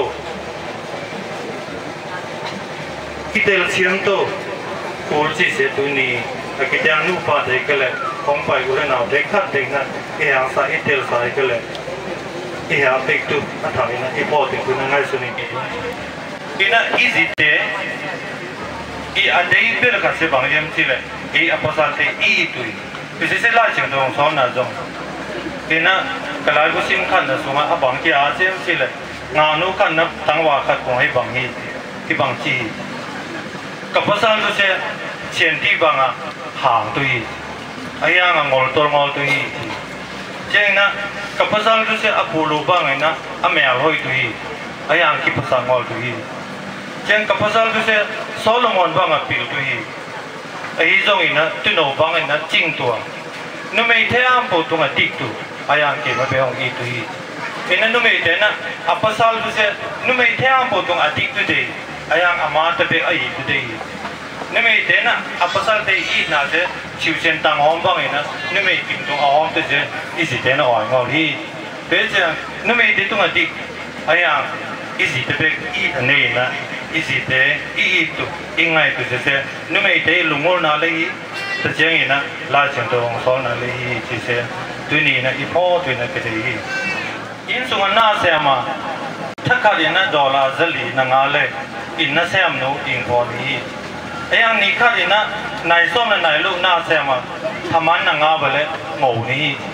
กิเตลเชียงโตกูจีเสตุนีกิจานูปาเด็กเลยของไปกูเลยนาเด็กขัดเด็กนะเอียงสายเตลสายก็เลยเอียงเด็กตุมาทำนะอีพอถึงคุณง่ายสุดนี่อีน่ะอีจิเตอีอันเดียเบลกัสเซบังยมสิเลยอีอัปสันเตอีตุยพิเศษล่าจึงตรงสอนนะจงเห็นนะกลายกุศิมขันนะสมัยอาบังที่อาเซียนสิเลยงานุขันนะตั้งว่าขัดของให้บังฮีที่บังจีกับภาษาตุเสเชียนที่บังอ่ะห่างตุยไอ้ยังอ่ะงอลตัวงอลตุยเจ้านะกับภาษาตุเสอาปูลูบังไงนะอาเมียลอยตุยไอ้ยังคิดภาษางอลตุยเจ้ากับภาษาตุเสโซโลมอนบังอ่ะปิลตุยไอ้จงอินะตุโนบังอินะจริงตัวนุ่มไม่เท่าปูตุงอ่ะติดตัวไอ้ยังเก็บมาเป็นของอีตุยอินะนุ่มไม่เท่านะอัปภาษาตุเสนุ่มไม่เท่าปูตุงอ่ะติดตัวเดย์ไอ้ยังอามาตะเบะไอ้ตัวเดย์นุ่มไม่เท่านะอัปภาษาเดย์อีน่าจะชิวเชนตังห้องบังอินะนุ่มไม่กินตุงห้องตัวเจอีสิเท่านะอ่อยงอลีเดี๋ยวจะนุ่มไม่เท่าตุงอ่ะติดไอ้ยังอีสิตะเบะอีอันนี้นะอีสิเตอีตุอิงไงตุเสนุ่มไม่เตลุงโอนาเลยตะเจงนะลาจังตรงสอนนาเลยที่เสตุนีนะอีพ่อตุนะก็ได้อินสุวรรณาเสมาถ้าขาดนะดอลลาร์จะลีนังอะไรอินนะเสมโนอิงพอดีไอ้ยังนี่ขาดนะนายส้มและนายลูกน่าเสมาทำมันนังอาไปเลยโง่นี่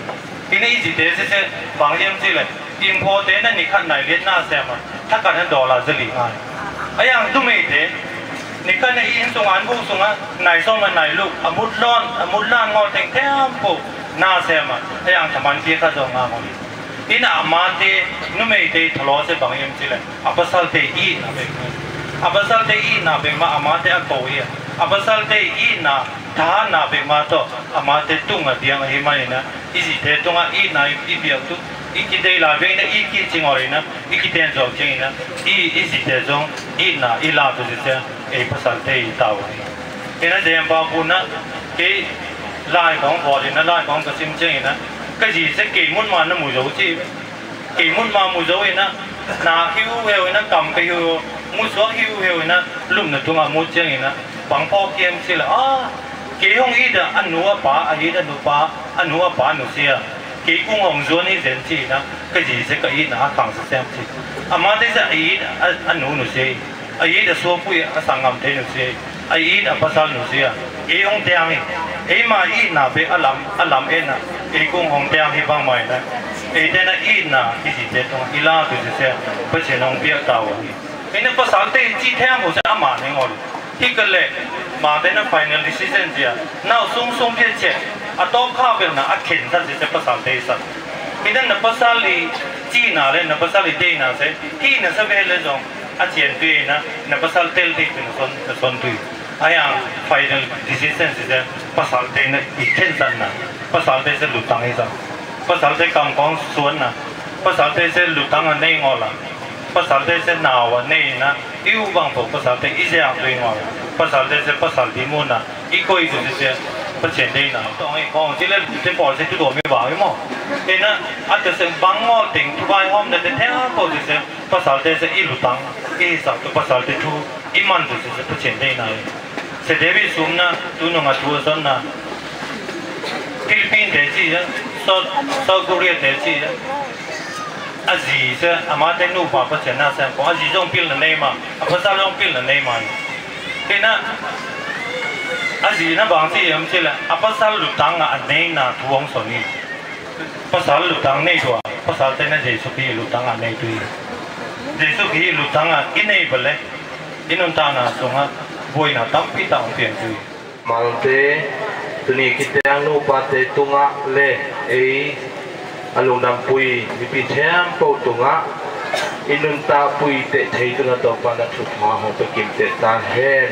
ini isi deh sih bangyam sih le import deh na nikhat nai lihat na sama tak kan dollar jeli ngai ayang tu mei deh nikhat na in sungan bu sungan nai song na nai lu amut lon amut lan ngol teng tempo na sama ayang teman kia kah dong ngam ina amate nu mei deh thalo se bangyam sih le apa sal deh i na be apa sal deh i na be ma amate akoi apa sal deh i na dah na be ma to amate tunga diang himai na isi deh tunga i na i biak tu iki deh la be na iki cingori na iki deh jauh cing na i isi deh jong i na i la tu sih eh pasal deh i tahu ina deh yang bawa na ke lai kong boleh na lai kong kesim cing na cái gì sẽ kỳ muốn mà nó mùi dấu chi kỳ muốn mà mùi dấu na na hiu heo na cầm cái hiu mùi số hiu heo na lùm na tung à mùi cing na bằng po kiem xí là à kỳ hong ít à anh nuôi bà anh ít anh nuôi bà anh nuôi bà nuôi xí à kỳ cũng hong zuan đi dân chi na cái gì sẽ cái ít na khang sẽ xem chi à mà đây sẽ ít anh nuôi nuôi xí anh ít là số bụi anh sang ngầm thế nuôi xí anh ít là bắt sang nuôi xí à kỳ hong tiang ấy mà ít na về anh làm anh làm em na kỳ cũng hong tiang hi bang mai na ấy thế na ít na cái gì thế tung ít la thì sẽ bắt chuyện hong biết tao à cái nó bắt sang thế chỉ theo một cái mà này ngồiที่กันเลยมาได้นะ final decision เสียน่าส่งส่งเพียงเช่อะต้องข้าเป็นนะอะเข็นท่านจะภาษาเตสันที่นั่นนะภาษาลีจีน่าเลยนะภาษาลีเตน่าเสียที่นั่นสเปนเลยจงอาเจียนด้วยนะนะภาษาเตลที่เป็นส่วนส่วนด้วยไอ้ยัง final decision เสียภาษาเตนะอีกเข็นสันนะภาษาเตจะหลุดตังให้สันภาษาเตกำกองส่วนนะภาษาเตจะหลุดตังอันนี้งอละภาษาเตจะหนาวอันนี้นะอิวบางพวกภาษาเตอีเสียงด้วยงอละภาษาเตจะภาษาที่มุ่นนะอีกคนอีกตัวเสียภาษาเตนะต้องให้ของที่เล่นที่ปอดเสียตัวไม่บ้าไม่หมดเห็นนะอาจจะเสียงบังงอติงทุกวันห้องแต่แท้ก็จะเสียภาษาเตจะอีหลุดตังอีสักตัวภาษาเตทูอีมันตัวเสียภาษาเตนะเสด็จไปสูงนะตัวน้องอาทัวร์สันนะฟิลิปปินส์เดจีนะเซาท์เซาท์เกาหลีเดจีนะอาจีเสียอามาเตนูฟ้าภาษาหน้าเสียงของอาจีจงพิลล์ในมาภาษาจงพิลล์ในมาเห็นนะอาจีนะบางทียังเชื่อละภาษาลุตังอ่ะในน่ะทวงส่วนนี้ภาษาลุตังในตัวภาษาเตนะเจสุกีลุตังอ่ะในตัวเจสุกีลุตังอ่ะอินในเบลเลยอินุนตานะส่งอ่ะบวยน่ะตั้มพิตาองเปลี่ยนตัวมาเตตัวนี้คิดแต่นูปาเตตุงะเล่เออารมณ์ดำปุยมีปีแชมป์ปูตุงะอินุนตาปุยเตะไทยตุงะต่อปานัทุกมาของไปกินเตะตาเฮน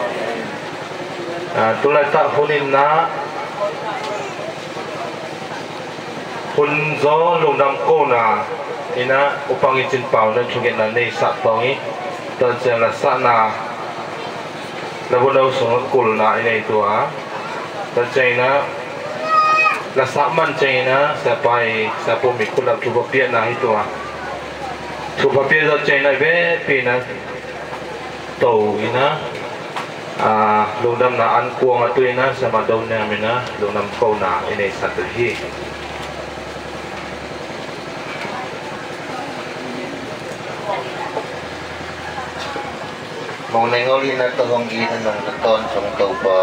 ตุลาตาคนนี้นะคนโซลงดำโกนานี่นะอุปังอิจินเป่านั่นช่วยกันในสัตว์ตรงนี้ตอนเช้าละสันาแล้วพวกเราส่งกุลนาในตัวตอนเช้านะละสักมันเช้านะสบายสบายมีกุลทุบเปียนาให้ตัวทุบเปียตอนเช้านะเว้ปีนะโตอีนะลงดำนาอันกวงตัวนะสมาดมเนี่ยมินะลงดำโกนาในสัตว์ที่มองในเงาลีนัตตะงกีนันนงตอนสงตัวปลา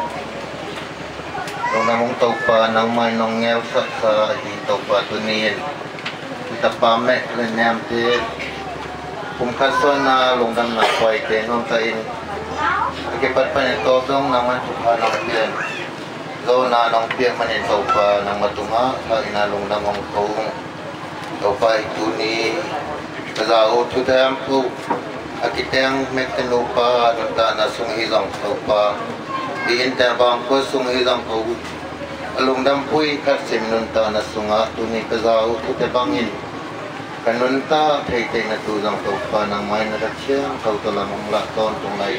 ลงน้ำมงตัวปลาน้องไม้น้องแงวสักสาดีตัวปลาตัวนี้ที่ตะปาแม่เล่นแนมเตะผมคัดส่วนนาลงดำหนักไฟเตะน้องตะอินเก็บปัดไปในตัวตรงน้ำมันสุภาน้องเพียนโลนาน้องเพียนมันในตัวปลาน้ำมาตุงะถ้าอินาลงน้ำมงตัวตัวปลาตัวนี้กระจายทุกแถมผู้Akitang mekanupa nunta na sunghilang paupa diin tabang ko sunghilang pau alung dampuy kasim nunta na sunga tuni kazao tute bangin kanunta kaytay na tulang paupa ng may naraksiyang kautulang ang lakon tunglay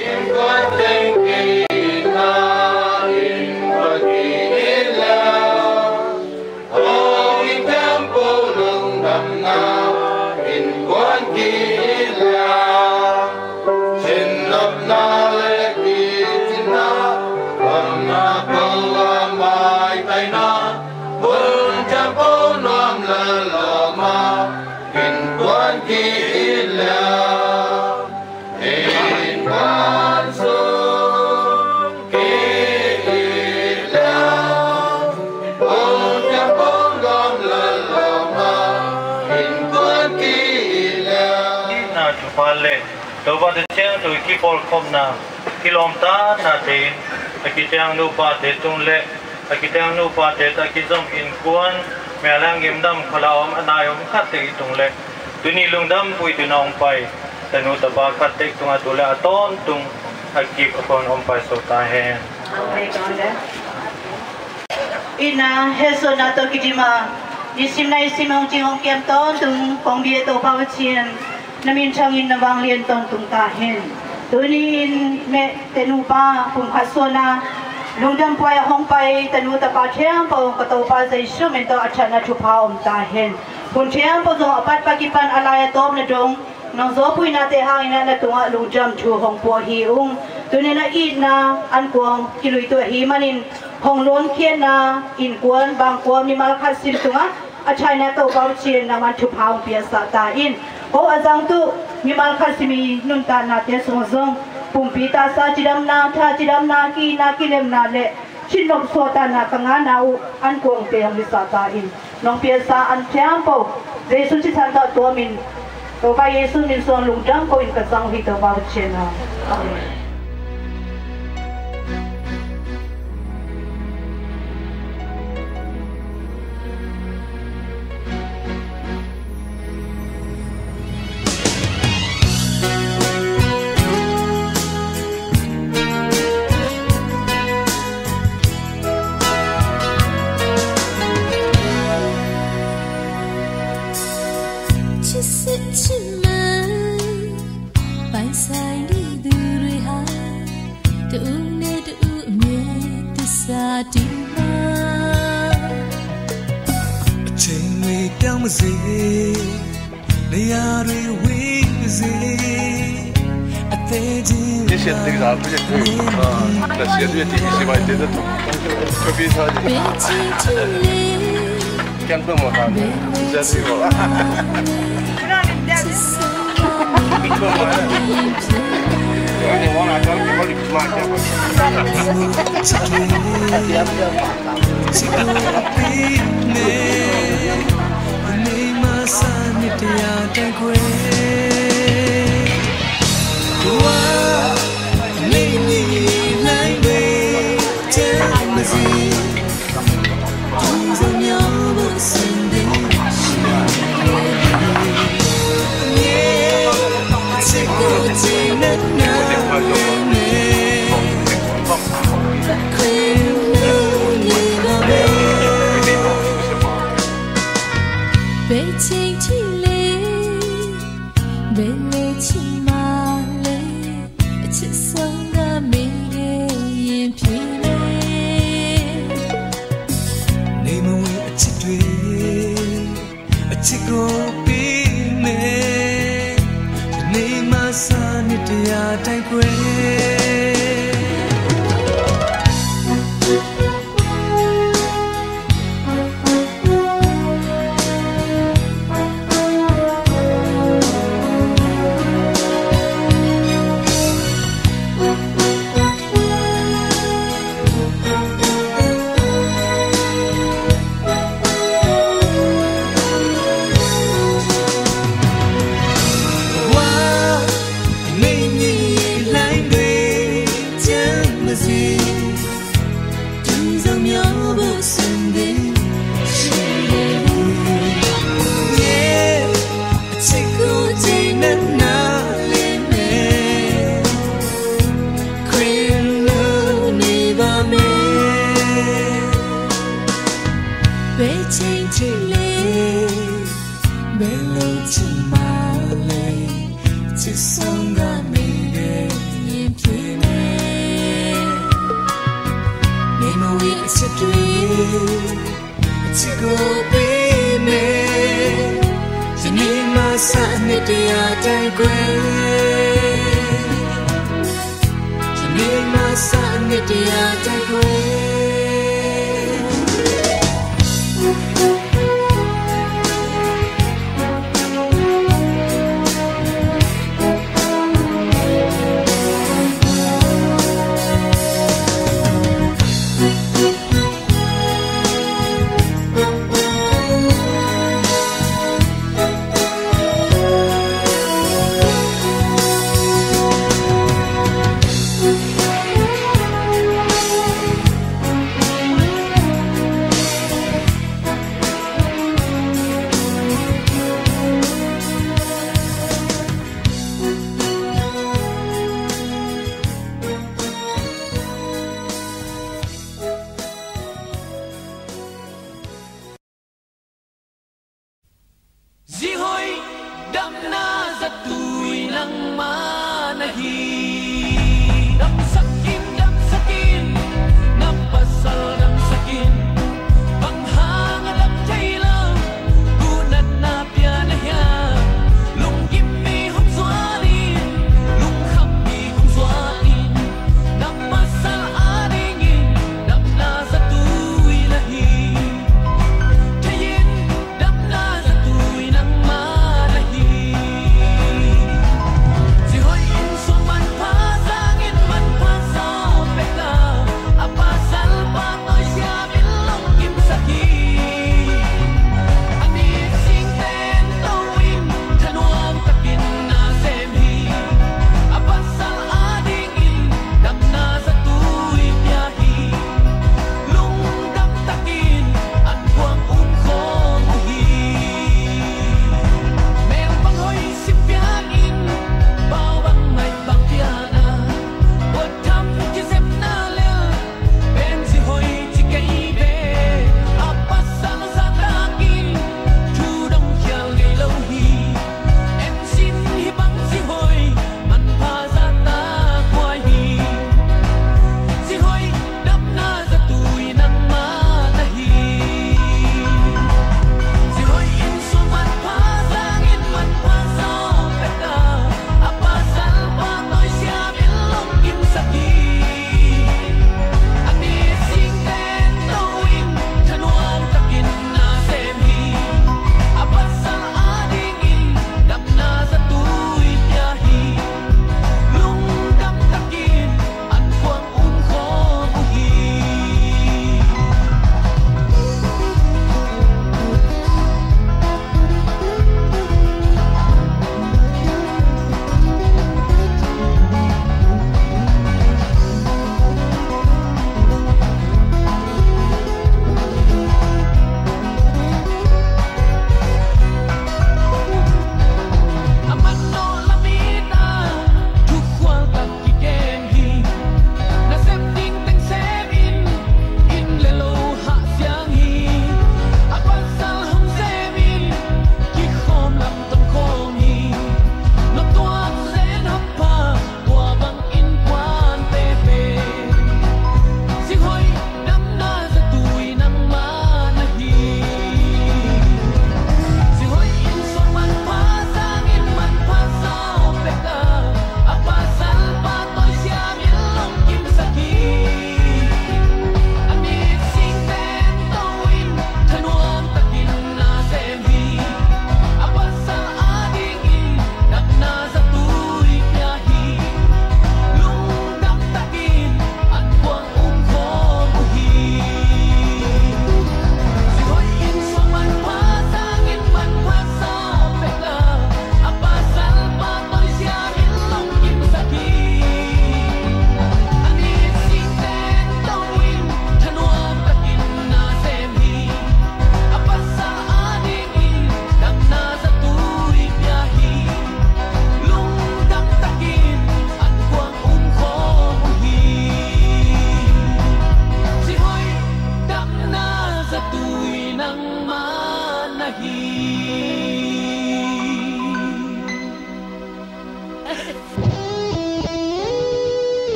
Hãy subscribe cho kênh Ghiền Mì Gõ để không bỏ lỡ pale to ba de chen to ki por khom na kilomta na te akitang nu pa te tung le akitang nu pa te ta ki zom in kuan me lang gem dam khalaom anayom khat te tung le tuni lungdam pui tu nong pai tanu ta ba khat te tung atula aton tung akip kon om pai so ta hen ina heso na to kidima nisim na isim ang chingong kiam ton tung kong bie to pa chien namin changin na bang lien ton tung ta hen tunin me tenu pa kung khasona lungdam pai hong pai tanu ta pa thiam pa ko to pa sai shu men to achana chu pa om ta hen kun thiam pa zo apat pa ki pan alaya tom na dong nong zo pui na te hang ina na tunga lungjam chu hong po hi ung tunin na i na an kuang kilui to hi manin hong lon kien na in kuan bang kuam ni mal khat sim tunga achana to ba chien na man chu pa om pia sa ta in o azang tu mi mal khat simi nun ta na te so zong pumpi ta sa chidam na tha chidam na ki na kilem na le chinok so ta na kanga na u an kuang pe ang sa ta in nong pia sa an thiam po jesu chi chan ta to min to ba yesu min so lung jang ko in ka sang hi to ba chen na amen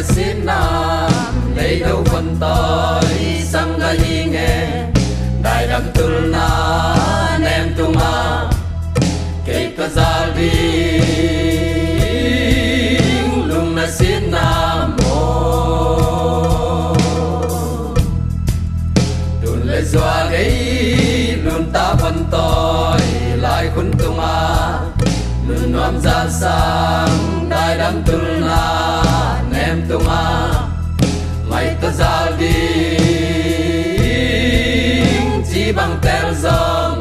xin nam lấy đâu phân tội sang ga hi nghe đại đam tul na nem tu ma cây ca gia đi lung na xin nam mô đun lấy doa đấy luôn ta phân tội lại khốn tu ma luôn nom gian sang đại đam tul na nem tu ma mày ta gia đi chỉ bằng tel giông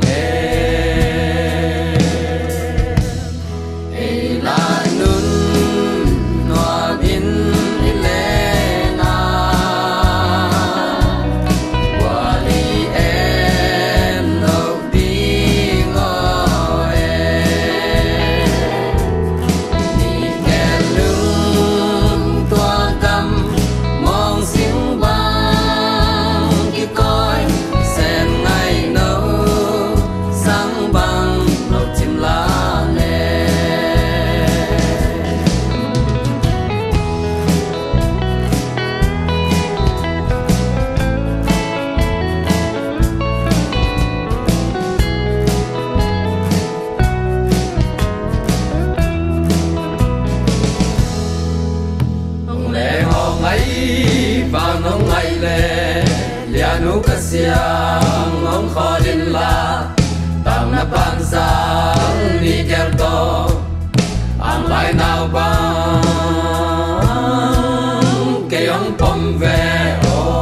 siang ông khó đến la tạm na ban sang đi kéo to ang lại nào băng cây ông pom về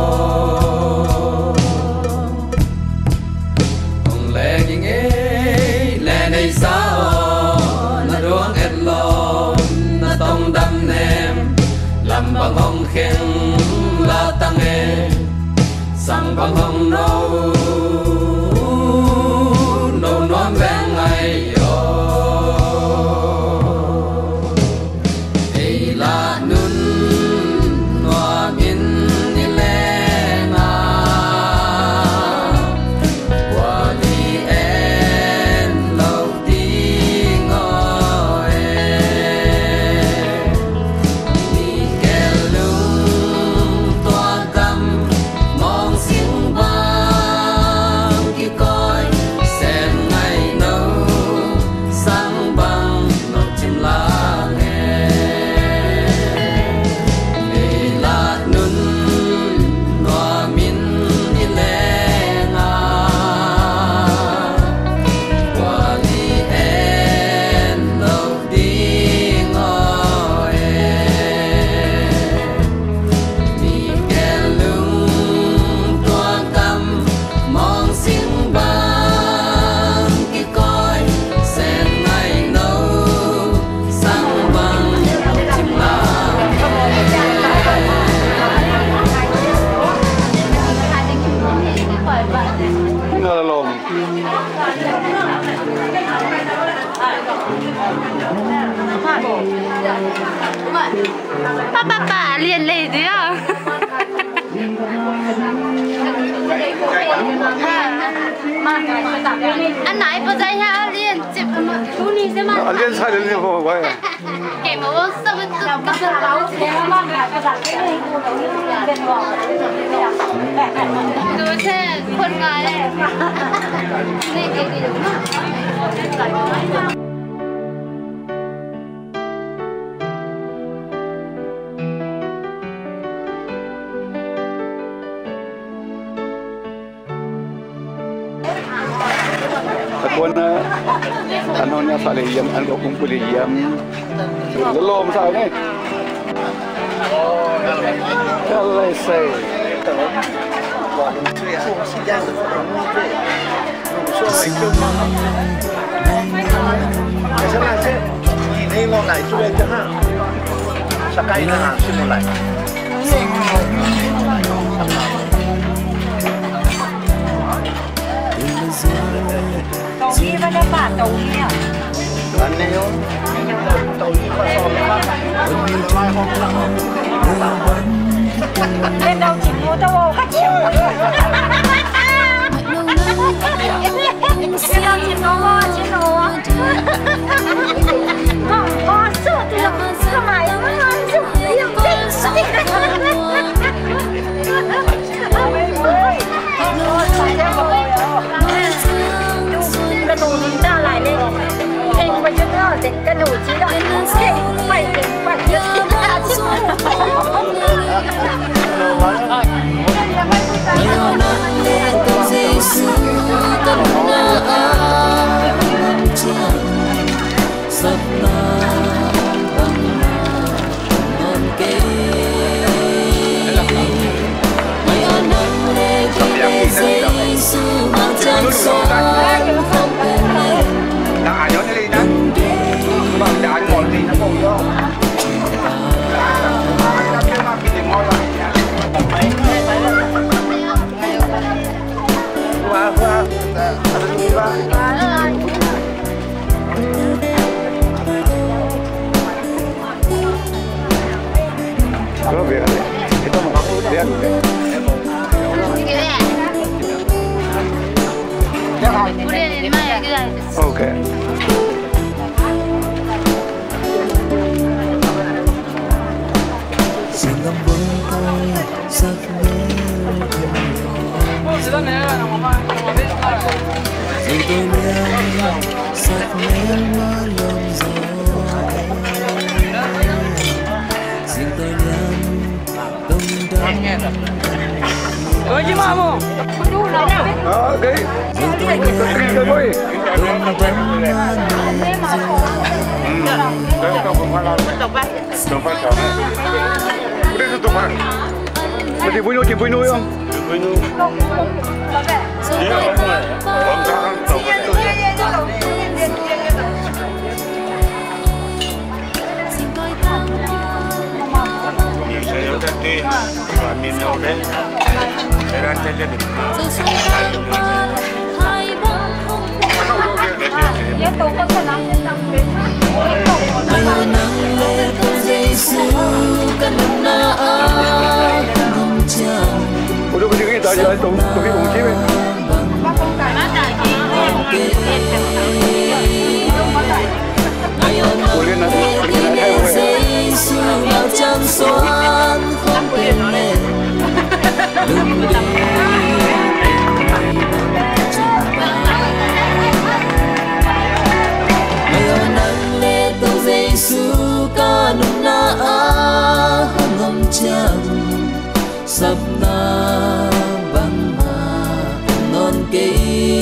ông lẽ gì nghe lẽ này sao na đuông et lon na tông đâm nem làm bằng ông khen la tăng em sang bằng hồng nâu nâu non ven ngày yo ấy là nun noa in đi lên à qua đi en lâu đi ngồi đi kêu lung toa cầm Ba ba ba liền lệ gì à? Anh nói bây giờ nhà liền chụp chú đi xem mà. Liền sai liền liền vô vậy. Cái mà vô sao vẫn tự cấp được đâu? Tôi sẽ con gái này. Này cái gì đúng không? Bukan anonya saling yang anda kumpul yang belum saya ni. Kalau saya ini lo lại chui cho ha, sakai na ha, simulai. Tàu đi vào đây bà tàu đi à? Anh này không? Tàu đi qua sông mà. Lai không lắm. Bên đâu chỉ mua tàu ô khách chiều. Bên đâu chỉ nó chỉ nó. Có có sữa thì làm sao mà nó ăn sữa thì làm gì? Chị vui nuôi, chị vui nuôi không? Vui nuôi. Ủa đâu có những cái tờ gì lại tụng tụng cái bụng chip ấy. Ủa lên này, lên này thay Sabna bang ma non ke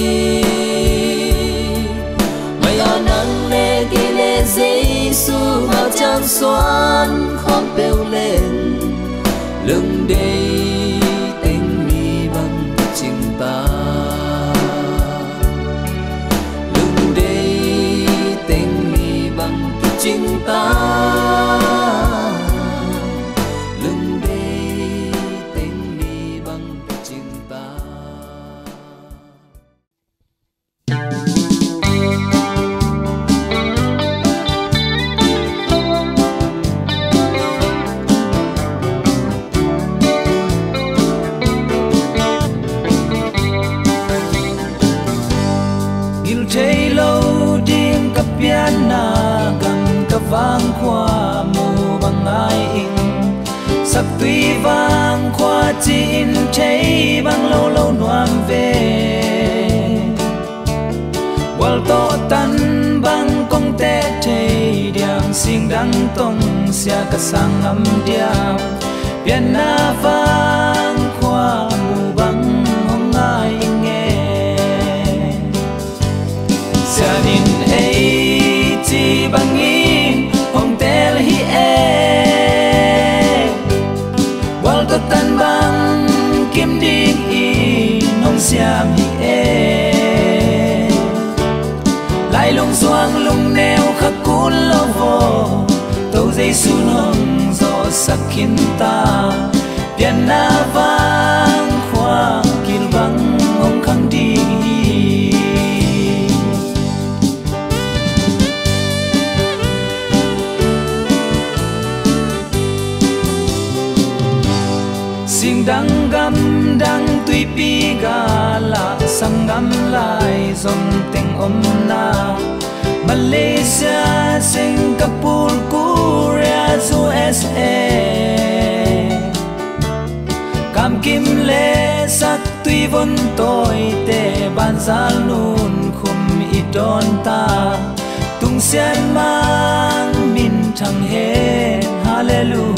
mày ở nắng lê kỳ lê Giêsu màu trắng xoan không bêu lên lưng đây tình mi bằng tình ta lưng đây tình mi bằng tình ta. Vang khoa mù bằng ai in sắc tuy vang khoa chín cháy bằng lâu lâu noam về wal to tan bằng công tê thầy điang sing đăng tông xia cả sang âm điang biển na vang khoa mù bằng hong ai nghe xia din ấy chỉ bằng tan băng kim đinh y nông xiang hi e lại lung xoang lung neo khắc cún lâu vô tàu dây su nông gió sắc khiến ta biển na vang khoa kil băng ông khang đi đăng gam đăng tuy pi ga la sang gam lại dòng tình om na Malaysia Singapore Korea u ét a cam kim lê sắc tuy vốn tôi tê ban giá luôn khum ít đón ta tung sen mang min thăng hết hallelujah.